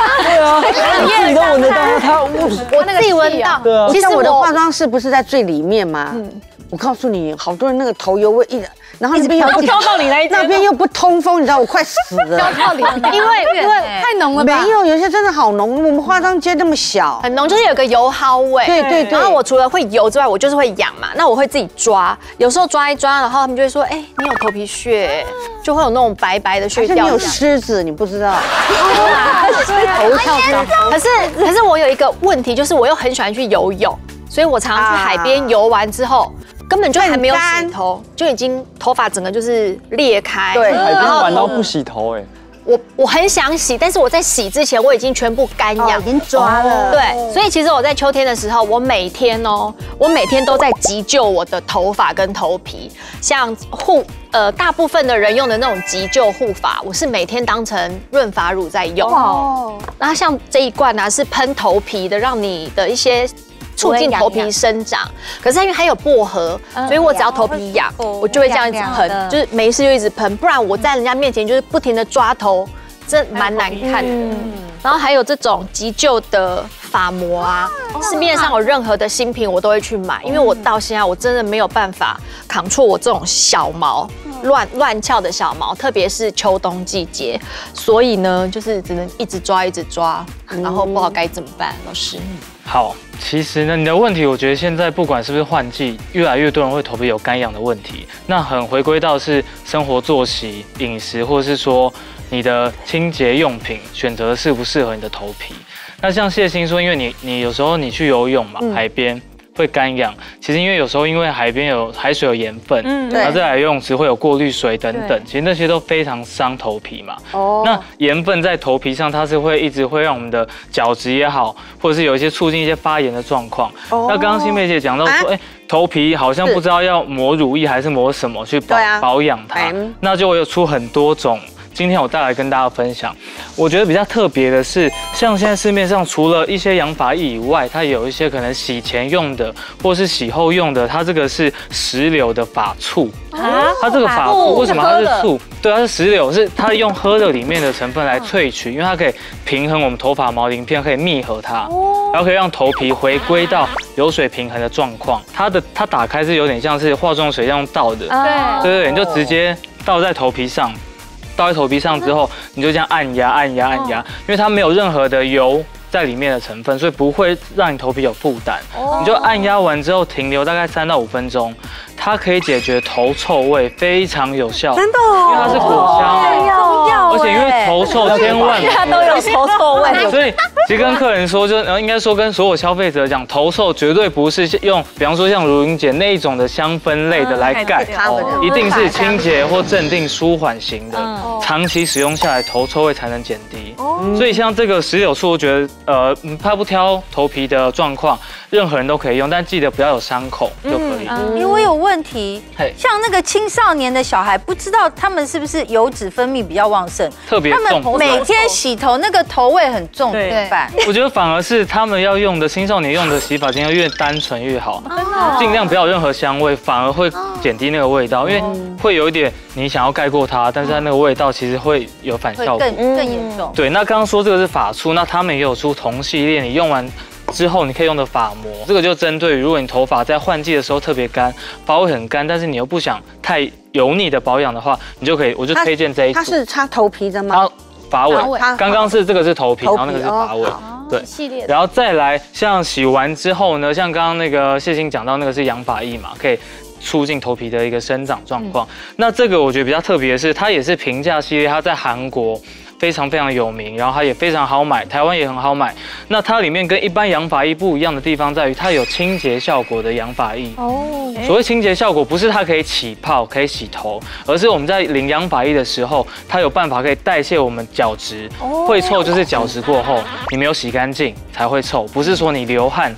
Speaker 5: 啊，自己都闻得到它，我
Speaker 6: 我自己闻到。
Speaker 5: 对啊，
Speaker 2: 其实我的化妆室不是在最里面吗？嗯，我告诉你，好多人那个头油味一，然后那边又不
Speaker 4: 飘到你那一
Speaker 2: 那边又不通风，你知道我快死了。
Speaker 3: 飘到里面，
Speaker 6: 因为因为
Speaker 3: 太浓了吧？
Speaker 2: 没有，有些真的好浓。我们化妆间那么小，
Speaker 8: 很浓，就是有个油耗味。
Speaker 2: 对对对。
Speaker 8: 然后我除了会油之外，我就是会痒嘛。那我会自己抓，有时候抓一抓，然后他们就会说：“哎，你有头皮屑，就会有那种白白的屑掉。”
Speaker 2: 你有虱子，你不知道？
Speaker 8: 头跳蚤。可是可是我有一个问题，就是我又很喜欢去游泳，所以我常常去海边游完之后。根本就还没有洗头，就已经头发整个就是裂开。
Speaker 2: 对，
Speaker 5: 海边玩到不洗头哎。
Speaker 8: 我我很想洗，但是我在洗之前我已经全部干痒，
Speaker 6: 已经抓了。
Speaker 8: 对，所以其实我在秋天的时候，我每天哦，我每天都在急救我的头发跟头皮。像护呃大部分的人用的那种急救护发，我是每天当成润发乳在用。哦。然后像这一罐呢是喷头皮的，让你的一些。促进头皮生长，可是因为还有薄荷，所以我只要头皮痒，我就会这样一直喷，就是没事就一直喷，不然我在人家面前就是不停的抓头，这蛮难看的。然后还有这种急救的发膜啊，市面上有任何的新品我都会去买，因为我到现在我真的没有办法control我这种小毛乱乱翘的小毛，特别是秋冬季节，所以呢就是只能一直抓一直抓，然后不知道该怎么办，老师。
Speaker 10: 好，其实呢，你的问题，我觉得现在不管是不是换季，越来越多人会头皮有干痒的问题。那很回归到是生活作息、饮食，或者是说你的清洁用品选择适不适合你的头皮。那像谢欣说，因为你你有时候你去游泳嘛，海边。会干痒，其实因为有时候因为海边有海水有盐分，嗯，然后再来游泳池会有过滤水等等，其实那些都非常伤头皮嘛。哦，那盐分在头皮上，它是会一直会让我们的角质也好，或者是有一些促进一些发炎的状况。哦，那刚刚欣梅姐讲到说，哎、啊，头皮好像不知道要抹乳液还是抹什么去保、啊、保养它，那就会有出很多种。今天我带来跟大家分享，我觉得比较特别的是，像现在市面上除了一些养发液以外，它也有一些可能洗前用的，或是洗后用的，它这个是石榴的发醋啊，它这个发醋为什么它是醋？对，它是石榴，是它用喝的里面的成分来萃取，因为它可以平衡我们头发毛鳞片，可以密合它，然后可以让头皮回归到油水平衡的状况。它的它打开是有点像是化妆水这样倒的，对对对，你就直接倒在头皮上。倒在头皮上之后，你就这样按压、按压、按压，因为它没有任何的油在里面的成分，所以不会让你头皮有负担。你就按压完之后停留大概三到五分钟，它可以解决头臭味，非常有效。真的哦，因为它是果香，而且因为头臭千万
Speaker 8: 它都有头臭味，
Speaker 10: 所以其实跟客人说，就然后应该说跟所有消费者讲，头臭绝对不是用，比方说像如云姐那一种的香氛类的来盖，一定是清洁或镇定舒缓型的，长期使用下来头臭味才能减低。所以像这个石榴醋，我觉得呃它不挑头皮的状况，任何人都可以用，但记得不要有伤口就可以。
Speaker 1: 因为我有问题，像那个青少年的小孩，不知道他们是不是油脂分泌比较旺盛，
Speaker 10: 特别重，
Speaker 1: 他们每天洗头那个头味很重，对。
Speaker 10: 我觉得反而是他们要用的青少年用的洗发精要越单纯越好，尽量不要有任何香味，反而会减低那个味道，因为会有一点你想要盖过它，但是它那个味道其实会有反效果，
Speaker 1: 更更严重。
Speaker 10: 对，那刚刚说这个是发醋，那他们也有出同系列，你用完之后你可以用的发膜，这个就针对于如果你头发在换季的时候特别干，发会很干，但是你又不想太油腻的保养的话，你就可以，我就推荐这一组。
Speaker 2: 它是擦头皮的吗？
Speaker 10: 发尾，刚刚是这个是头皮，然后那个是发尾，对，系列。然后再来，像洗完之后呢，像刚刚那个谢欣讲到那个是养发液嘛，可以促进头皮的一个生长状况。那这个我觉得比较特别的是，它也是平价系列，它在韩国非常非常有名，然后它也非常好买，台湾也很好买。那它里面跟一般养发液不一样的地方在于，它有清洁效果的养发液。哦。所谓清洁效果，不是它可以起泡、可以洗头，而是我们在淋养发液的时候，它有办法可以代谢我们角质。会臭就是角质过后你没有洗干净才会臭，不是说你流汗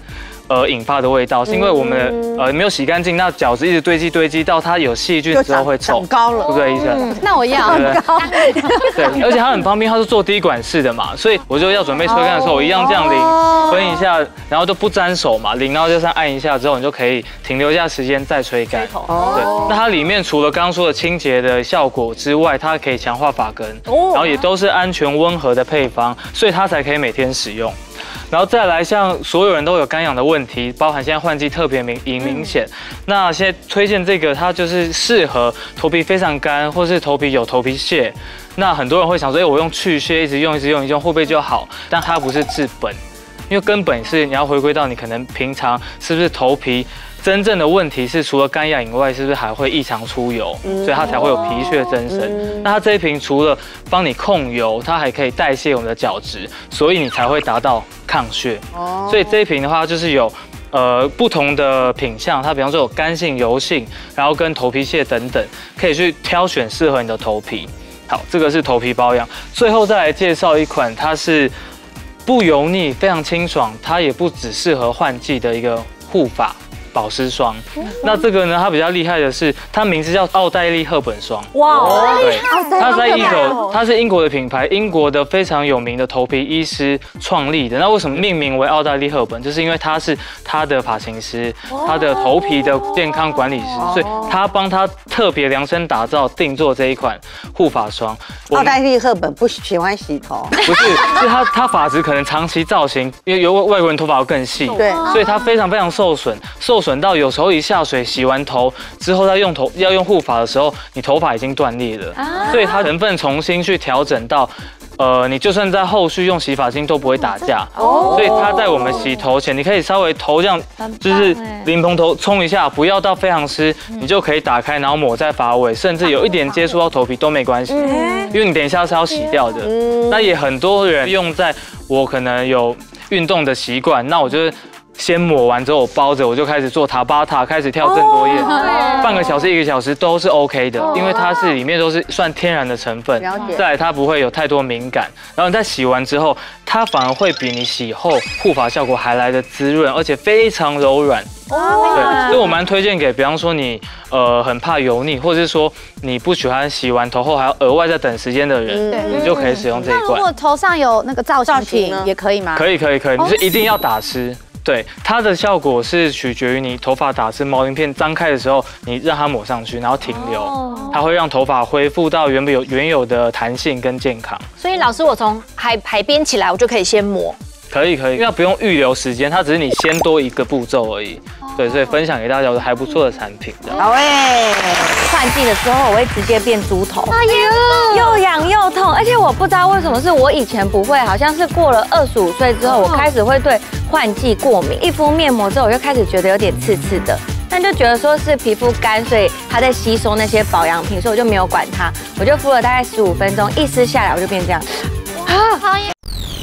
Speaker 10: 呃引发的味道，是因为我们的呃没有洗干净，那角质一直堆积堆积到它有细菌之后会臭，
Speaker 2: 长高了，
Speaker 10: 对不对，医生？
Speaker 3: 那我要
Speaker 10: 对
Speaker 3: 高。
Speaker 10: 对，而且它很方便，它是做滴管式的嘛，所以我就要准备吹干的时候，我一样这样淋，分一下，然后都不沾手嘛，淋，然后就这样按一下之后，你就可以停留一下时间再吹干。对，那它里面除了刚刚说的清洁的效果之外，它可以强化发根，然后也都是安全温和的配方，所以它才可以每天使用。然后再来，像所有人都有干痒的问题，包含现在换季特别明明明显。那现在推荐这个，它就是适合头皮非常干，或是头皮有头皮屑。那很多人会想说，哎，我用去屑一直用一直用一直用会不会就好？但它不是治本，因为根本是你要回归到你可能平常是不是头皮。真正的问题是，除了干痒以外，是不是还会异常出油？所以它才会有皮屑增生。那它这一瓶除了帮你控油，它还可以代谢我们的角质，所以你才会达到抗屑。所以这一瓶的话，就是有呃不同的品项，它比方说有干性、油性，然后跟头皮屑等等，可以去挑选适合你的头皮。好，这个是头皮保养。最后再来介绍一款，它是不油腻、非常清爽，它也不只适合换季的一个护发。保湿霜，那这个呢，它比较厉害的是，它名字叫奥黛丽·赫本霜。哇，对，它在英国，它是英国的品牌，英国的非常有名的头皮医师创立的。那为什么命名为奥黛丽·赫本？就是因为他是他的发型师，他的头皮的健康管理师，所以他帮他特别量身打造定做这一款护发霜。
Speaker 2: 奥黛丽·赫本不喜欢洗头，
Speaker 10: 不是，是他他发质可能长期造型，因为有外国人头发更细，
Speaker 2: 对，
Speaker 10: 所以他非常非常受损，受。损到有时候一下水洗完头之后，再用头要用护发的时候，你头发已经断裂了，所以它成分重新去调整到，呃，你就算在后续用洗发精都不会打架。所以它在我们洗头前，你可以稍微头这样，就是淋蓬头冲一下，不要到非常湿，你就可以打开，然后抹在发尾，甚至有一点接触到头皮都没关系，因为你等一下是要洗掉的。那也很多人用在我可能有运动的习惯，那我就是。先抹完之后，我包着，我就开始做塔巴塔，开始跳郑多燕，半个小时、一个小时都是 OK 的，因为它是里面都是算天然的成分，再来它不会有太多敏感，然后你在洗完之后，它反而会比你洗后护发效果还来的滋润，而且非常柔软。对，所以我蛮推荐给，比方说你呃很怕油腻，或者是说你不喜欢洗完头后还要额外再等时间的人，你就可以使用这一罐。
Speaker 3: 那如果头上有那个造型品也可以吗？
Speaker 10: 可以可以可以，你是一定要打湿。对，它的效果是取决于你头发打湿毛鳞片张开的时候，你让它抹上去，然后停留，它会让头发恢复到原本有原有的弹性跟健康。
Speaker 8: 所以老师，我从海海边起来，我就可以先抹。
Speaker 10: 可以可以，因为它不用预留时间，它只是你先多一个步骤而已。对，所以分享给大家是还不错的产品。
Speaker 2: 好哎，
Speaker 11: 换季的时候我会直接变猪头，哎呦，又痒又痛，而且我不知道为什么是我以前不会，好像是过了二十五岁之后，我开始会对换季过敏，一敷面膜之后我就开始觉得有点刺刺的，但就觉得说是皮肤干，所以它在吸收那些保养品，所以我就没有管它，我就敷了大概十五分钟，一撕下来我就变这样。啊，好痒。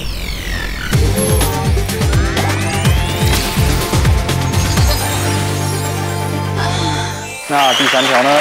Speaker 5: 那第三条呢，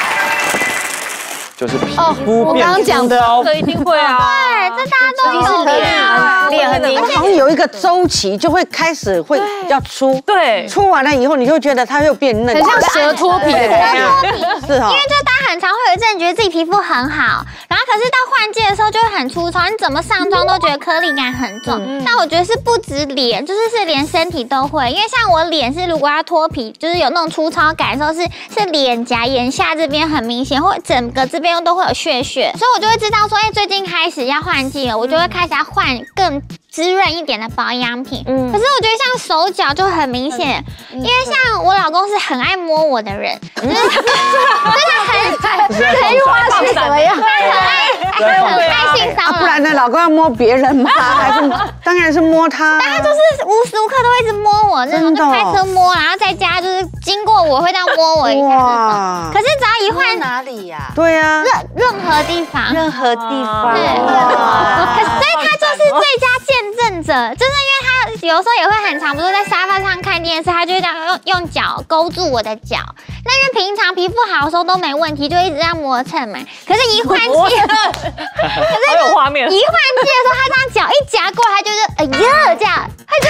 Speaker 5: 就是皮肤
Speaker 3: 我刚刚讲的，
Speaker 4: 这一定会啊，
Speaker 11: 对，这大家都有脸，脸很明显，
Speaker 2: 好像有一个周期就会开始会要出，
Speaker 4: 对，
Speaker 2: 出完了以后你就觉得它又变嫩，
Speaker 3: 很像蛇脱皮的感觉，
Speaker 2: 是哈，
Speaker 12: 因为就大家很常会有一阵觉得自己皮肤很好，然后可是到换季的时候就会很粗糙，你怎么上妆都觉得颗粒感很重。但我觉得是不止脸，就是是连身体都会，因为像我脸是如果要脱皮，就是有那种粗糙感的时候，是是脸颊、眼下这边很明显，或整个这边都会有屑屑，所以我就会知道说，哎，最近开始要换季了，我就会开始要换更滋润一点的保养品。嗯，可是我觉得像手脚就很明显，因为像我老公是很爱摸我的人，就是真的很
Speaker 3: 很花心怎么样？
Speaker 12: 很爱很爱性骚扰。
Speaker 2: 不然呢，老公要摸别人吗？还是当然是摸他。
Speaker 12: 但他就是无时无刻都会一直摸我那种，就开车摸，然后在家就是经过我会这样摸我一下。哇！可是只要一换
Speaker 1: 哪里呀？
Speaker 2: 对呀，
Speaker 12: 任任何地方，
Speaker 1: 任何地方。
Speaker 12: 对，可所以他就是最佳见证者，就是因为他有时候也会很常，比如说在沙发上看电视，他就会这样用用脚勾住我的脚。那因为平常皮肤好的时候都没问题，就一直这样磨蹭嘛。可是一换季，可是
Speaker 4: 有画面。
Speaker 12: 一换季的时候，他这样脚一夹过来，他就是哎呀这样，他就会把脚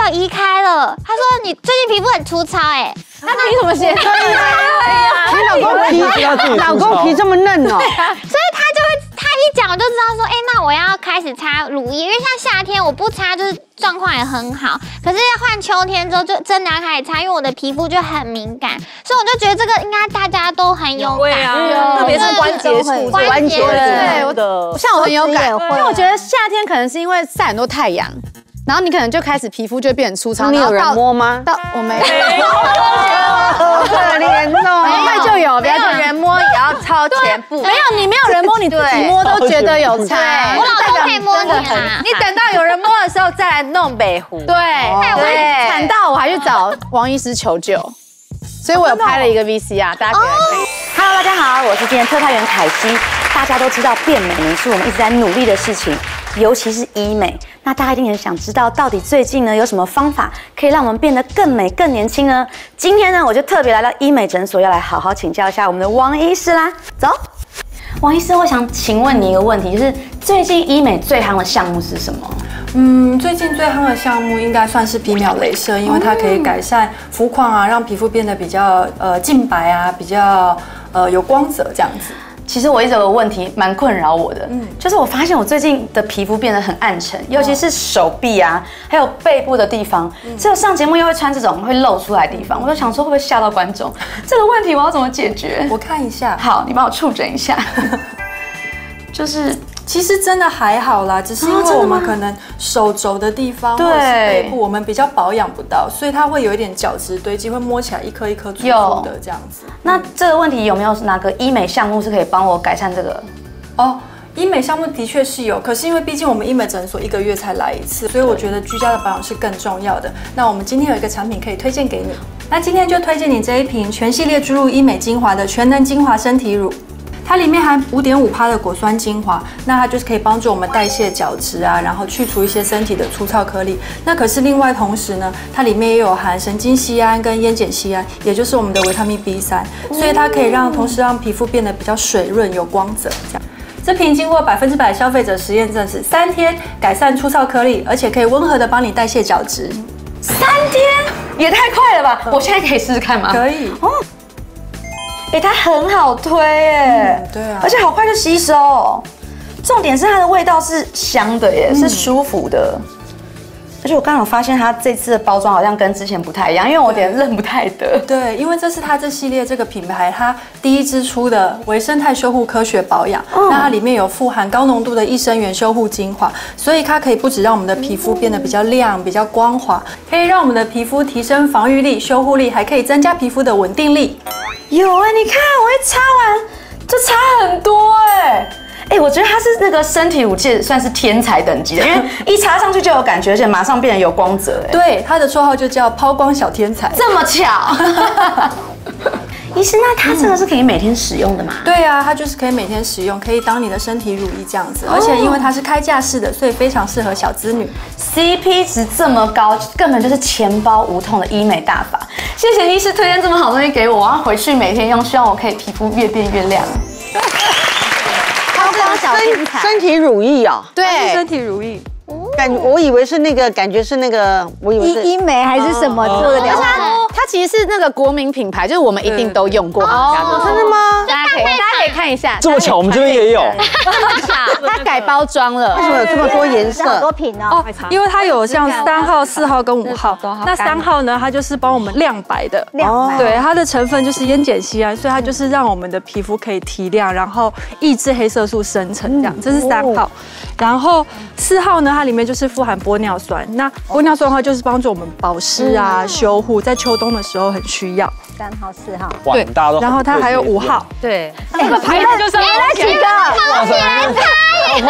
Speaker 12: 我移开了。他说你最近皮肤很粗糙，哎，
Speaker 3: 他凭什么写？
Speaker 2: 你老公皮，老公皮这么嫩哦，
Speaker 12: 所以他就会，他一讲我就知道说，哎，那我要开始擦乳液，因为像夏天我不擦就是状况也很好，可是要换秋天之后就真的要开始擦，因为我的皮肤就很敏感，所以我就觉得这个应该大家都很有感，
Speaker 4: 啊，特别是关节处，
Speaker 12: 关节
Speaker 3: 对
Speaker 4: 的，
Speaker 3: 像我很有感，因为我觉得夏天可能是因为晒很多太阳。然后你可能就开始皮肤就变很粗糙。
Speaker 2: 你有人摸吗？
Speaker 3: 到我没有，
Speaker 2: 好可怜哦，
Speaker 3: 很快就有，
Speaker 1: 没有人摸也要超前部。
Speaker 3: 没有，你没有人摸，你自己摸都觉得有差。
Speaker 12: 我老公可以摸你啦，
Speaker 1: 你等到有人摸的时候再来弄北湖。
Speaker 3: 对，对，惨到我还去找王医师求救，所以我有拍了一个 V C R， 大家可以来看。
Speaker 13: Hello， 大家好，我是今天特派员凯西。大家都知道变美呢是我们一直在努力的事情，尤其是医美。那大家一定很想知道，到底最近呢有什么方法可以让我们变得更美、更年轻呢？今天呢，我就特别来到医美诊所，要来好好请教一下我们的王医师啦。走，王医师，我想请问你一个问题，就是最近医美最夯的项目是什么？
Speaker 7: 嗯，最近最夯的项目应该算是皮秒雷射，因为它可以改善肤况啊，让皮肤变得比较呃净白啊，比较呃有光泽这样子。
Speaker 13: 其实我一直有个问题蛮困扰我的，嗯，就是我发现我最近的皮肤变得很暗沉，尤其是手臂啊，还有背部的地方，只有上节目又会穿这种会露出来的地方，我就想说会不会吓到观众？这个问题我要怎么解决？
Speaker 7: 我看一下，
Speaker 13: 好，你帮我触诊一下。就是
Speaker 7: 其实真的还好啦，只是因为我们可能手肘的地方或者是背部，我们比较保养不到，所以它会有一点角质堆积，会摸起来一颗一颗粗粗的这样子。
Speaker 13: 那这个问题有没有哪个医美项目是可以帮我改善这个？
Speaker 7: 哦。医美项目的确是有，可是因为毕竟我们医美诊所一个月才来一次，所以我觉得居家的保养是更重要的。那我们今天有一个产品可以推荐给你，那今天就推荐你这一瓶全系列注入医美精华的全能精华身体乳。它里面含 五点五趴 的果酸精华，那它就是可以帮助我们代谢角质啊，然后去除一些身体的粗糙颗粒。那可是另外同时呢，它里面也有含神经酰胺跟烟碱酰胺，也就是我们的维他命 B 三，所以它可以让同时让皮肤变得比较水润有光泽。这样，这瓶经过百分之百消费者实验证实，三天改善粗糙颗粒，而且可以温和的帮你代谢角质。
Speaker 13: 三天也太快了吧！我现在可以试试看吗？
Speaker 7: 可以哦。
Speaker 13: 哎、欸，它很好推耶、嗯，
Speaker 7: 对啊，
Speaker 13: 而且好快就吸收、哦。重点是它的味道是香的耶，嗯、是舒服的。而且我刚刚有发现它这次的包装好像跟之前不太一样，因为我有点认不太得。
Speaker 7: 对，因为这是它这系列这个品牌它第一支出的微生态修护科学保养，嗯、那它里面有富含高浓度的益生元修护精华，所以它可以不止让我们的皮肤变得比较亮、比较光滑，可以让我们的皮肤提升防御力、修护力，还可以增加皮肤的稳定力。
Speaker 13: 有哎、欸，你看我一擦完，这差很多哎、欸。哎、欸，我觉得它是那个身体乳界算是天才等级的，因为一擦上去就有感觉，而且马上变得有光泽。哎，
Speaker 7: 对，它的绰号就叫抛光小天才。
Speaker 13: 这么巧。医师，那它这个是可以每天使用的吗？
Speaker 7: 对啊，它就是可以每天使用，可以当你的身体乳液这样子。而且因为它是开架式的，所以非常适合小资女。
Speaker 13: C P 值这么高，根本就是钱包无痛的医美大法。谢谢医师推荐这么好东西给我，我要回去每天用，希望我可以皮肤越变越亮。
Speaker 2: 它是身身体乳液哦，
Speaker 7: 对，身体乳液。
Speaker 2: 感我以为是那个，感觉是那个，我以为是
Speaker 6: 医美还是什么做的疗法？
Speaker 3: 它其实是那个国民品牌，就是我们一定都用过。
Speaker 2: 哦，真的吗？
Speaker 3: 大家可以大家可以看一下。
Speaker 5: 这么巧，我们这边也有。
Speaker 3: 它改包装了，
Speaker 2: 为什么有这么多颜色？
Speaker 6: 好多瓶哦。
Speaker 7: 因为它有像三号、四号跟五号。那三号呢，它就是帮我们亮白的。
Speaker 6: 亮白。
Speaker 7: 对，它的成分就是烟碱酰胺，所以它就是让我们的皮肤可以提亮，然后抑制黑色素生成，这样。这是三号。然后四号呢，它里面就是富含玻尿酸。那玻尿酸的话，就是帮助我们保湿啊、修护，在秋冬的时候很需要。
Speaker 6: 三号、四号。
Speaker 7: 对，然后它还有五号。
Speaker 3: 对，
Speaker 6: 这个牌子就是给了几个，恭喜来猜！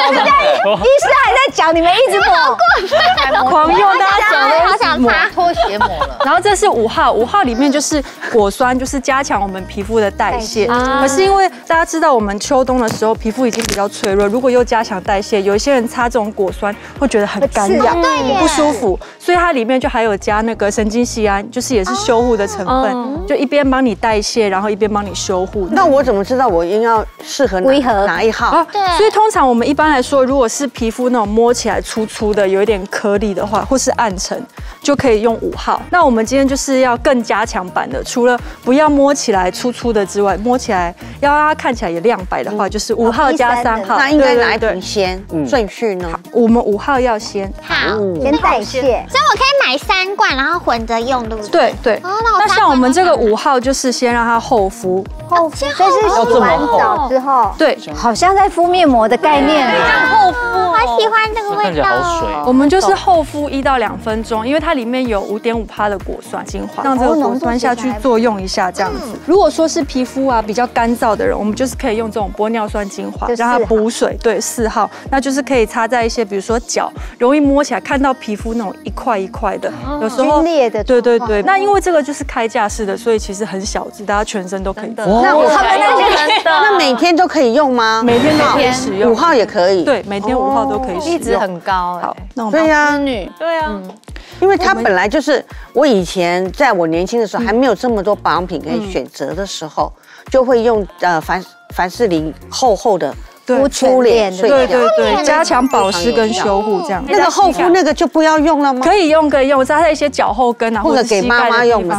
Speaker 6: 医师还在讲，你们一直抹，
Speaker 7: 狂用，大家讲
Speaker 1: 好想擦拖鞋膜了。
Speaker 7: 然后这是五号，五号里面就是果酸，就是加强我们皮肤的代谢。可是因为大家知道，我们秋冬的时候皮肤已经比较脆弱，如果又加强代谢，有一些人擦这种果酸会觉得很干痒、不舒服，所以它里面就还有加那个神经酰胺，就是也是修护的成分，就一边帮你代谢，然后一边帮你修护。
Speaker 2: 那我怎么知道我应该适合哪哪一号？
Speaker 7: 对，所以通常我们一般来说，如果是皮肤那种摸起来粗粗的，有一点颗粒的话，或是暗沉，就可以用五号。那我们今天就是要更加强版的，除了不要摸起来粗粗的之外，摸起来要让它看起来也亮白的话，就是五号加三号。
Speaker 2: 那应该哪一瓶先？顺序呢？
Speaker 7: 我们五号要先，
Speaker 12: 好，
Speaker 6: 先代谢。所
Speaker 12: 以我可以买三罐，然后混着用，对不对？
Speaker 7: 对对。那像我们这个五号，就是先让它厚敷。
Speaker 6: 厚敷，所以是洗完澡之后，
Speaker 7: 对，
Speaker 6: 好像在敷面膜的概念。
Speaker 12: 厚敷，我喜欢这个味道。
Speaker 10: 看起来好水。
Speaker 7: 我们就是厚敷一到两分钟，因为它里面有五点五趴的果酸精华，让这个果酸下去作用一下，这样子。如果说是皮肤啊比较干燥的人，我们就是可以用这种玻尿酸精华，让它补水。对，四号，那就是可以擦在一些比如说脚容易摸起来看到皮肤那种一块一块的，有时候
Speaker 6: 裂的。
Speaker 7: 对对对。那因为这个就是开架式的，所以其实很小支，大家全身都可以。
Speaker 2: 那我那每天都可以用吗？
Speaker 7: 每天都可以使用，
Speaker 2: 五号也可以。
Speaker 7: 对，每天五号都可以使用，
Speaker 8: 一直很高。
Speaker 7: 好，那我
Speaker 2: 们对呀，
Speaker 8: 对啊，
Speaker 2: 因为它本来就是我以前在我年轻的时候还没有这么多保养品可以选择的时候，就会用呃凡凡士林厚厚的。敷脸，
Speaker 7: 对对对，加强保湿跟修护这样。
Speaker 2: 那个厚敷那个就不要用了吗？
Speaker 7: 可以用，可以用，扎在一些脚后跟啊，
Speaker 2: 或者给妈妈用的。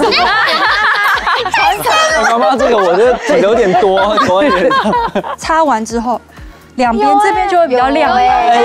Speaker 5: 妈妈这个我觉得整有点多，多一点。
Speaker 7: 擦完之后，两边这边就会比较亮白。
Speaker 5: 哎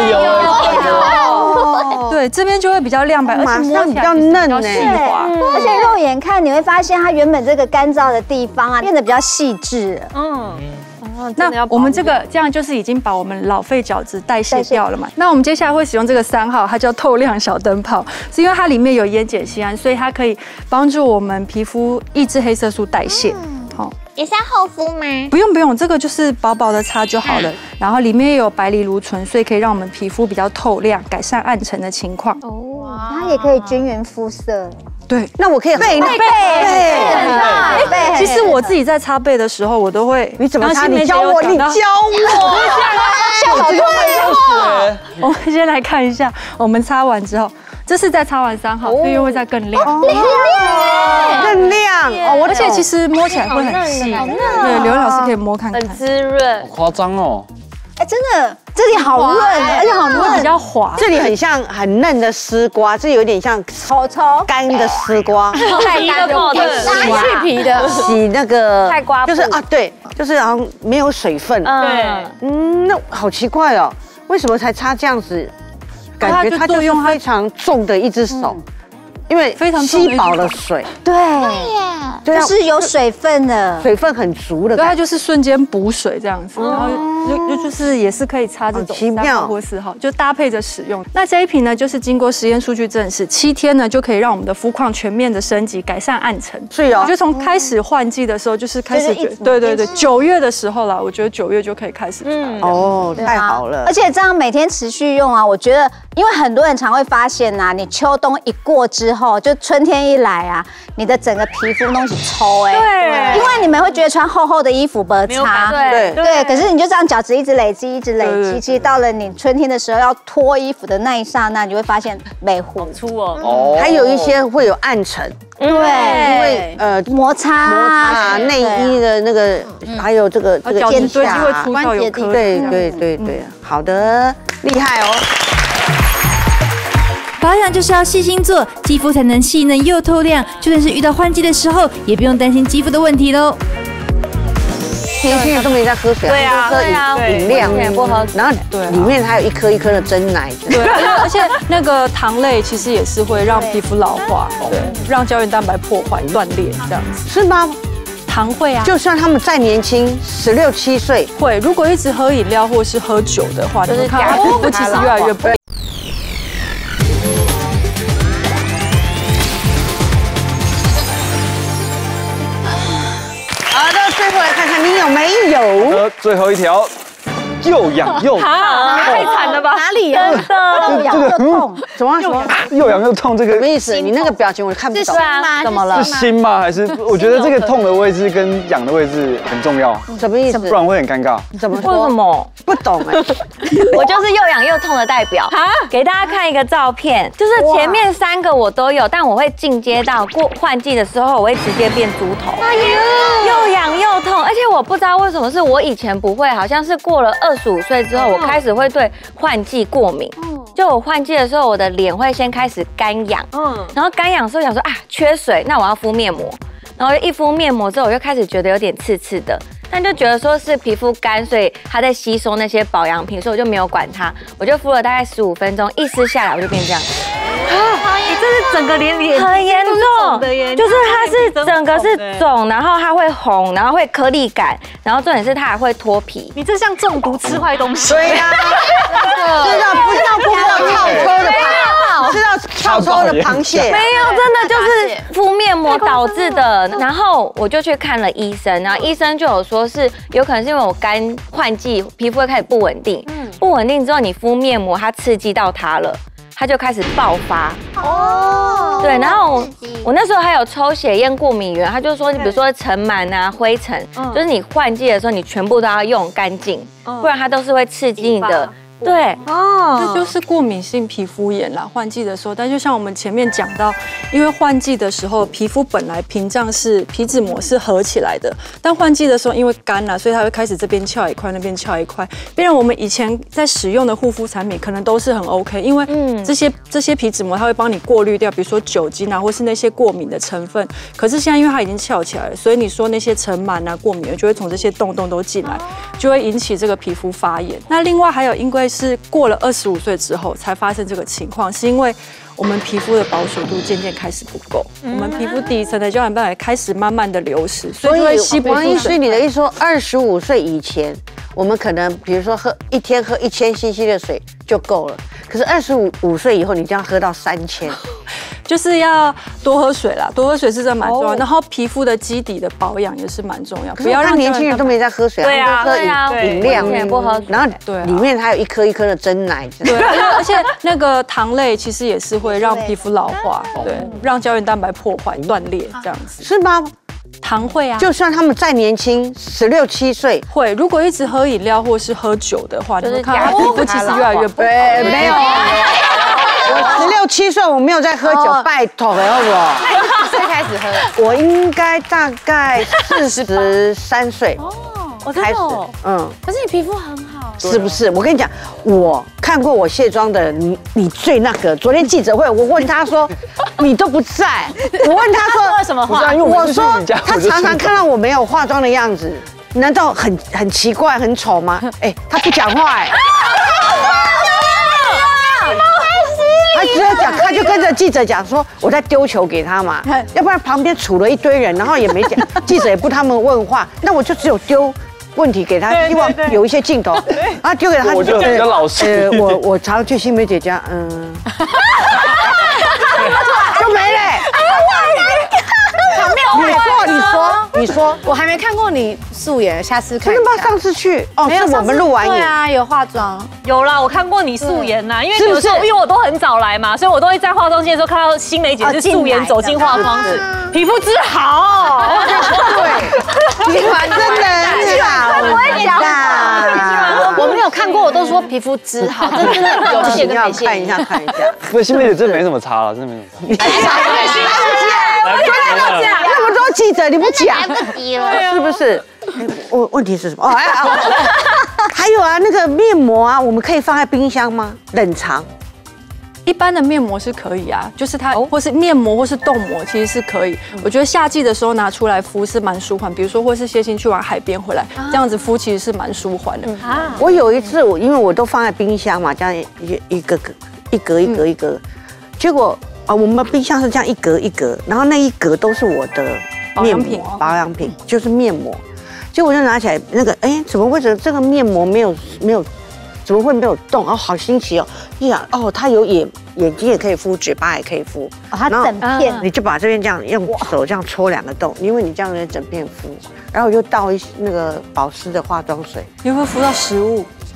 Speaker 5: 呦，
Speaker 7: 对，这边就会比较亮白，而且摸起来
Speaker 2: 比较嫩呢，
Speaker 6: 而且肉眼看你会发现，它原本这个干燥的地方啊，变得比较细致。嗯。
Speaker 7: 那我们这个这样就是已经把我们老废角质代谢掉了嘛？那我们接下来会使用这个三号，它叫透亮小灯泡，是因为它里面有烟碱酰胺，所以它可以帮助我们皮肤抑制黑色素代谢。好，
Speaker 12: 也是要厚敷吗？
Speaker 7: 不用不用，这个就是薄薄的擦就好了。然后里面也有白藜芦醇，所以可以让我们皮肤比较透亮，改善暗沉的情况。
Speaker 6: 哦，它也可以均匀肤色。
Speaker 7: 对，
Speaker 2: 那我可以背背
Speaker 6: 背。
Speaker 7: 其实我自己在擦背的时候，我都会。
Speaker 2: 你怎么擦？你教我，你教我。
Speaker 6: 好对哦。
Speaker 7: 我们先来看一下，我们擦完之后，这是在擦完三号，所以会再更亮。
Speaker 6: 更亮，
Speaker 2: 更亮
Speaker 7: 哦！而且其实摸起来会很细。对，刘老师可以摸看看。
Speaker 8: 很滋润。
Speaker 5: 好夸张哦。
Speaker 6: 哎，真的，这里好润，而且好润，
Speaker 7: 比较滑。
Speaker 2: 这里很像很嫩的丝瓜，这有点像
Speaker 6: 稠稠
Speaker 2: 干的丝瓜，
Speaker 8: 太干就
Speaker 6: 去皮的，
Speaker 2: 洗那个
Speaker 8: 太刮，
Speaker 2: 就是啊，对，就是好像没有水分。
Speaker 8: 对，
Speaker 2: 嗯，那好奇怪哦，为什么才擦这样子？感觉它就是非常重的一只手。因为非常吸饱了水，
Speaker 6: 对，对，就是有水分的，
Speaker 2: 水分很足的，
Speaker 7: 对，它就是瞬间补水这样子，然后就就就是也是可以擦这种三号或四号，就搭配着使用。那这一瓶呢，就是经过实验数据证实，七天呢就可以让我们的肤况全面的升级，改善暗沉。
Speaker 2: 是哦，
Speaker 7: 我就从开始换季的时候，就是开始觉得，对对对，九月的时候啦，我觉得九月就可以开始擦。嗯，
Speaker 2: 哦，太好了。
Speaker 6: 而且这样每天持续用啊，我觉得，因为很多人常会发现呐，你秋冬一过之后。后，就春天一来啊，你的整个皮肤东西抽哎，对，因为你们会觉得穿厚厚的衣服不擦，
Speaker 2: 对
Speaker 6: 对，可是你就这样角质一直累积，一直累积，其实到了你春天的时候要脱衣服的那一刹那，你就会发现美糊
Speaker 8: 粗哦，
Speaker 2: 还有一些会有暗沉。
Speaker 6: 对，
Speaker 2: 因为呃
Speaker 6: 摩擦
Speaker 2: 摩擦内衣的那个，还有这个这个
Speaker 7: 肩胛会粗糙有颗粒，
Speaker 2: 对对对对，好的，厉害哦。
Speaker 9: 保养就是要细心做，肌肤才能细嫩又透亮。就算是遇到换季的时候，也不用担心肌肤的问题喽。
Speaker 2: 天天都没在喝水，
Speaker 8: 对啊，
Speaker 2: 喝饮料
Speaker 8: 不喝，
Speaker 2: 然后里面还有一颗一颗的真奶。
Speaker 7: 对，而且那个糖类其实也是会让皮肤老化，对，让胶原蛋白破坏断裂这样子。
Speaker 2: 是吗？
Speaker 7: 糖会啊，
Speaker 2: 就算他们再年轻，十六七岁
Speaker 7: 会，如果一直喝饮料或是喝酒的话，就是看皮肤其实越来越不。
Speaker 2: 好的，最后来看看你有没有。
Speaker 5: 最后一条， 又痒又
Speaker 4: 啊，太惨了吧？
Speaker 3: 哪里呀？
Speaker 2: 又痒又痛，什么什么？
Speaker 5: 又痒又痛，这个
Speaker 2: 什么意思？你那个表情我看不懂。
Speaker 6: 是吗？
Speaker 11: 怎么了？
Speaker 5: 是心吗？还是我觉得这个痛的位置跟痒的位置很重要？
Speaker 2: 什么意思？
Speaker 5: 不然会很尴尬。
Speaker 2: 怎么说？
Speaker 11: 为什么？
Speaker 2: 不懂哎。
Speaker 11: 我就是又痒又痛的代表。给大家看一个照片，就是前面三个我都有，但我会进阶到过换季的时候，我会直接变猪头。哎呦，又痒又痛，而且我不知道为什么是我以前不会，好像是过了二十五岁之后，我开始会对换季过敏。就我换季的时候，我的脸会先开始干痒，嗯，然后干痒的时候想说啊缺水，那我要敷面膜，然后一敷面膜之后，我就开始觉得有点刺刺的。但就觉得说是皮肤干，所以它在吸收那些保养品，所以我就没有管它，我就敷了大概十五分钟，一撕下来我就变这样。
Speaker 4: 啊，你这是整个脸脸
Speaker 11: 很严重的耶，就是它是整个是肿，然后它会红，然后会颗粒感，然后重点是它还会脱皮。
Speaker 4: 你这像中毒吃坏东西。
Speaker 2: 对呀，知道不知道不知道套抽的螃，知道套抽的螃蟹？
Speaker 11: 没有，真的就是敷面膜导致的。然后我就去看了医生，然后医生就有说是有可能是因为我干换季，皮肤会开始不稳定，不稳定之后你敷面膜，它刺激到它了。它就开始爆发哦，对，然后我, 我那时候还有抽血验过敏源，他就说，你比如说尘螨啊、灰尘，就是你换季的时候，你全部都要用干净，不然它都是会刺激你的。对
Speaker 7: 哦，这就是过敏性皮肤炎啦。换季的时候，但就像我们前面讲到，因为换季的时候，皮肤本来屏障是皮脂膜是合起来的，但换季的时候因为干了，所以它会开始这边翘一块，那边翘一块。变成我们以前在使用的护肤产品可能都是很 OK， 因为这些这些皮脂膜它会帮你过滤掉，比如说酒精啊，或是那些过敏的成分。可是现在因为它已经翘起来了，所以你说那些尘螨啊、过敏源就会从这些洞洞都进来，就会引起这个皮肤发炎。那另外还有因为是过了二十五岁之后才发生这个情况，是因为我们皮肤的保水度渐渐开始不够，我们皮肤底层的胶原蛋白开始慢慢的流失，所以就会吸不住水。
Speaker 2: 王医师，你的意思说，二十五岁以前，我们可能比如说喝一天喝一千 C C 的水就够了，可是二十五五岁以后，你就要喝到三千。
Speaker 7: 就是要多喝水啦，多喝水是真的蛮重要。然后皮肤的基底的保养也是蛮重要，
Speaker 2: 不要让年轻人都没在喝水，
Speaker 11: 对啊，
Speaker 2: 喝饮料，
Speaker 11: 不喝，
Speaker 2: 然后里面还有一颗一颗的真奶。
Speaker 7: 对，而且那个糖类其实也是会让皮肤老化，对，让胶原蛋白破坏断裂这样子。
Speaker 2: 是吗？
Speaker 7: 糖会啊，
Speaker 2: 就算他们再年轻，十六七岁
Speaker 7: 会，如果一直喝饮料或是喝酒的话，你会看到皮肤其实越来越不好。
Speaker 2: 对，没有。我十六七岁，我没有在喝酒，拜托了我。
Speaker 3: 几岁开始喝？
Speaker 2: 我应该大概四十三岁开始，嗯。
Speaker 3: 可是你皮肤很好，
Speaker 2: 是不是？我跟你讲，我看过我卸妆的，你你最那个。昨天记者会，我问他说，你都不在。我问他说
Speaker 3: 什么话？
Speaker 2: 我说他常常看到我没有化妆的样子，难道很很奇怪、很丑吗？哎，他不讲话哎。他只有讲，他就跟着记者讲说，我在丢球给他嘛，要不然旁边杵了一堆人，然后也没讲，记者也不他们问话，那我就只有丢问题给他，希望有一些镜头，啊丢给他，
Speaker 5: 我就比较老实。
Speaker 2: 呃，我我常去新梅姐家，嗯，就没了。你说，你说，你说，
Speaker 3: 我还没看过你素颜，下次看。
Speaker 2: 真的吗？上次去哦，是我们录完
Speaker 3: 对啊，有化妆，
Speaker 4: 有啦，我看过你素颜呐，因为有时候因为我都很早来嘛，所以我都会在化妆间的时候看到新梅姐是素颜走进化妆室，皮肤之好。
Speaker 2: 对，皮肤真的很好，
Speaker 3: 不会讲话。我没有看过，我都说皮肤之好，真的有些跟没些。
Speaker 2: 看一下，看一下。
Speaker 5: 不是新梅姐，真没什么差了，真的没什么差。
Speaker 2: 那么多记者你不讲，
Speaker 12: 来不及了，
Speaker 2: 是不是？问问题是什么？哦，哎啊，还有啊，那个面膜啊，我们可以放在冰箱吗？冷藏？
Speaker 7: 一般的面膜是可以啊，就是它或是面膜或是冻膜其实是可以。我觉得夏季的时候拿出来敷是蛮舒缓，比如说或是谢欣去玩海边回来，这样子敷其实是蛮舒缓的。
Speaker 2: 我有一次我因为我都放在冰箱嘛，这样一一个格一格一格一格，结果。啊，我们冰箱是这样一格一格，然后那一格都是我的面膜、保养品，就是面膜。结果我就拿起来，那个，哎，怎么会这这个面膜没有没有，怎么会没有动？哦，好新奇哦！一想，哦，它有眼眼睛也可以敷，嘴巴也可以敷，
Speaker 6: 哦，它整片，
Speaker 2: 你就把这边这样用手这样戳两个洞，因为你这样能整片敷。然后我就倒一那个保湿的化妆水，
Speaker 7: 你会敷到食物。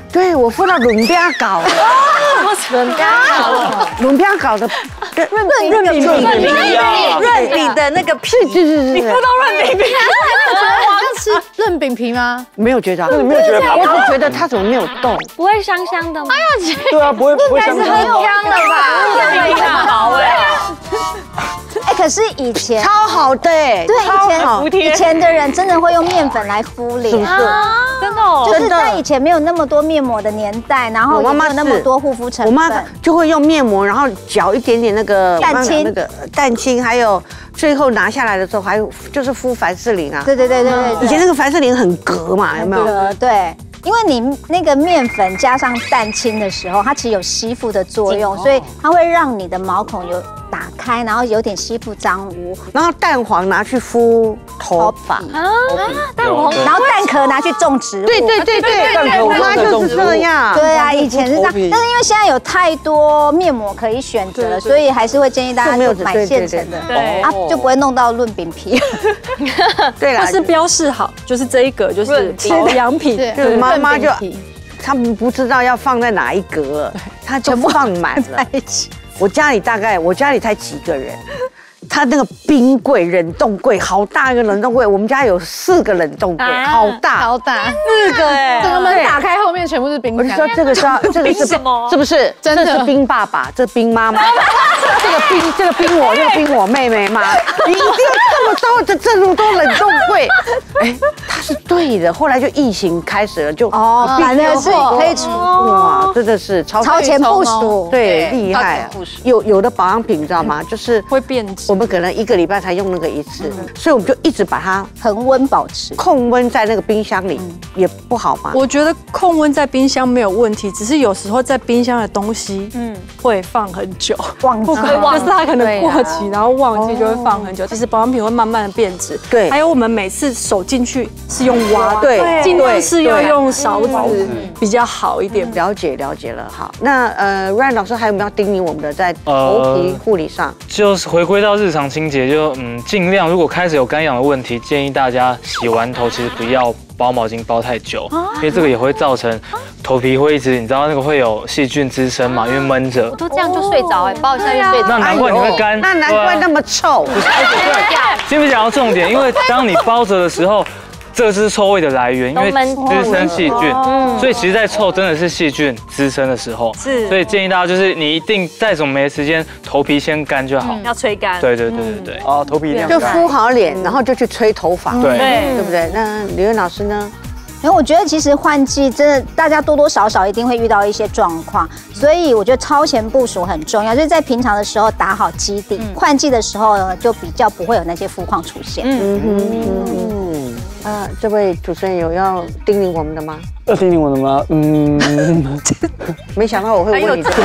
Speaker 2: 对我敷到轮边搞，
Speaker 11: 轮边搞，
Speaker 2: 轮边搞的
Speaker 1: 润饼润饼润饼润饼的那个皮，
Speaker 2: 是是是，
Speaker 4: 你敷到润饼皮，
Speaker 3: 我要吃润饼皮吗？
Speaker 2: 没有觉得，
Speaker 5: 你没有觉得
Speaker 2: 我只觉得它怎么没有动？
Speaker 11: 不会香香的吗？哎呀，
Speaker 5: 对啊，不会不会香香。
Speaker 1: 香了吧？
Speaker 4: 润饼大薄哎。
Speaker 6: 哎，可是以前
Speaker 2: 超好的哎，
Speaker 6: 对，以前以前的人真的会用面粉来敷脸，
Speaker 2: 是不是？
Speaker 4: 真的哦，
Speaker 6: 就是在以前没有那么多面膜的年代，然后也没有那么多护肤成分，
Speaker 2: 我妈就会用面膜，然后搅一点点那个
Speaker 6: 蛋清，
Speaker 2: 那个蛋清，还有最后拿下来的时候，还有就是敷凡士林啊。
Speaker 6: 对对对对对，
Speaker 2: 以前那个凡士林很隔嘛，有没有？
Speaker 6: 对。因为你那个面粉加上蛋清的时候，它其实有吸附的作用，所以它会让你的毛孔有打开，然后有点吸附脏污。
Speaker 2: 然后蛋黄拿去敷头发
Speaker 6: 啊，蛋黄，然后蛋壳拿去种植物。
Speaker 2: 对对对对，蛋壳它就是这样。
Speaker 6: 对啊，以前是这样，但是因为现在有太多面膜可以选择，所以还是会建议大家就买现成的，对啊，就不会弄到润饼皮。
Speaker 2: 对啦，
Speaker 7: 或是标示好，就是这一个就是保养品，
Speaker 2: 对，妈妈就他们不知道要放在哪一格，他就放满了。我家里大概我家里才几个人。它那个冰柜、冷冻柜好大一个冷冻柜，我们家有四个冷冻柜，好大，
Speaker 3: 好大，
Speaker 4: 四个哎，
Speaker 3: 整个门打开后面全部是冰箱。
Speaker 2: 我就说这个是要，这个是
Speaker 4: 什么？
Speaker 2: 是不是？
Speaker 3: 真的
Speaker 2: 这是冰爸爸，这冰妈妈，这个冰这个冰我，这个冰我妹妹吗？你一定要这么多的这么多冷冻柜？哎，它是对的。后来就疫情开始了，就
Speaker 6: 哦，反正是可以出
Speaker 2: 哇，真的是超
Speaker 6: 超前部署，
Speaker 2: 对，厉害。有有的保养品你知道吗？就是
Speaker 7: 会变质。
Speaker 2: 我们可能一个礼拜才用那个一次，所以我们就一直把它
Speaker 6: 恒温保持，
Speaker 2: 控温在那个冰箱里也不好吗？
Speaker 7: 我觉得控温在冰箱没有问题，只是有时候在冰箱的东西，嗯，会放很久，
Speaker 6: 忘记，
Speaker 7: 就是它可能过期，然后忘记就会放很久。其实保养品会慢慢的变质，对。还有我们每次手进去是用挖，对，尽量是要用勺子比较好一点。
Speaker 2: 了解了解了，好，那呃 ，Ryan 老师还有没有叮咛我们的在头皮护理上？
Speaker 10: 就是回归到日常清洁，就嗯，尽量如果开始有干痒的问题，建议大家洗完头其实不要包毛巾包太久，因为这个也会造成头皮会一直，你知道那个会有细菌滋生嘛，因为闷着。
Speaker 11: 我都这样就睡着哎，包一下就睡着。
Speaker 10: 那难怪你会干，
Speaker 2: 那难怪那么臭。
Speaker 10: 先不讲到重点，因为当你包着的时候。这是臭味的来源，因为滋生细菌，所以其实，在臭真的是细菌滋生的时候，是，所以建议大家就是你一定再怎么没时间，头皮先干就好，
Speaker 4: 要吹干。
Speaker 10: 对对对对对。
Speaker 5: 哦，头皮一定要
Speaker 2: 就敷好脸，然后就去吹头发，
Speaker 10: 对
Speaker 2: 对不对？那刘燕老师呢？
Speaker 6: 因为我觉得其实换季真的大家多多少少一定会遇到一些状况，所以我觉得超前部署很重要，就是在平常的时候打好基底，换季的时候呢就比较不会有那些肤况出现。嗯
Speaker 2: 嗯。啊，这位主持人有要叮咛我们的吗？
Speaker 5: 要叮咛我的吗？嗯，
Speaker 2: 没想到我会问你这个。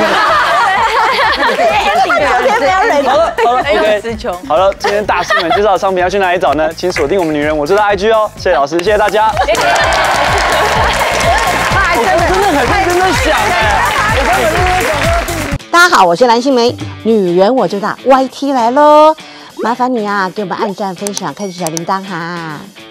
Speaker 5: 好了好了 ，OK， 好了，今天大师们介绍的商品要去哪里找呢？请锁定我们女人我知道 I G 哦。谢谢老师，谢谢大家。我真的很认真的想哎。
Speaker 2: 大家好，我是蓝心湄，女人我知道 Y T 来喽，麻烦你啊，给我们按赞、分享、开启小铃铛哈。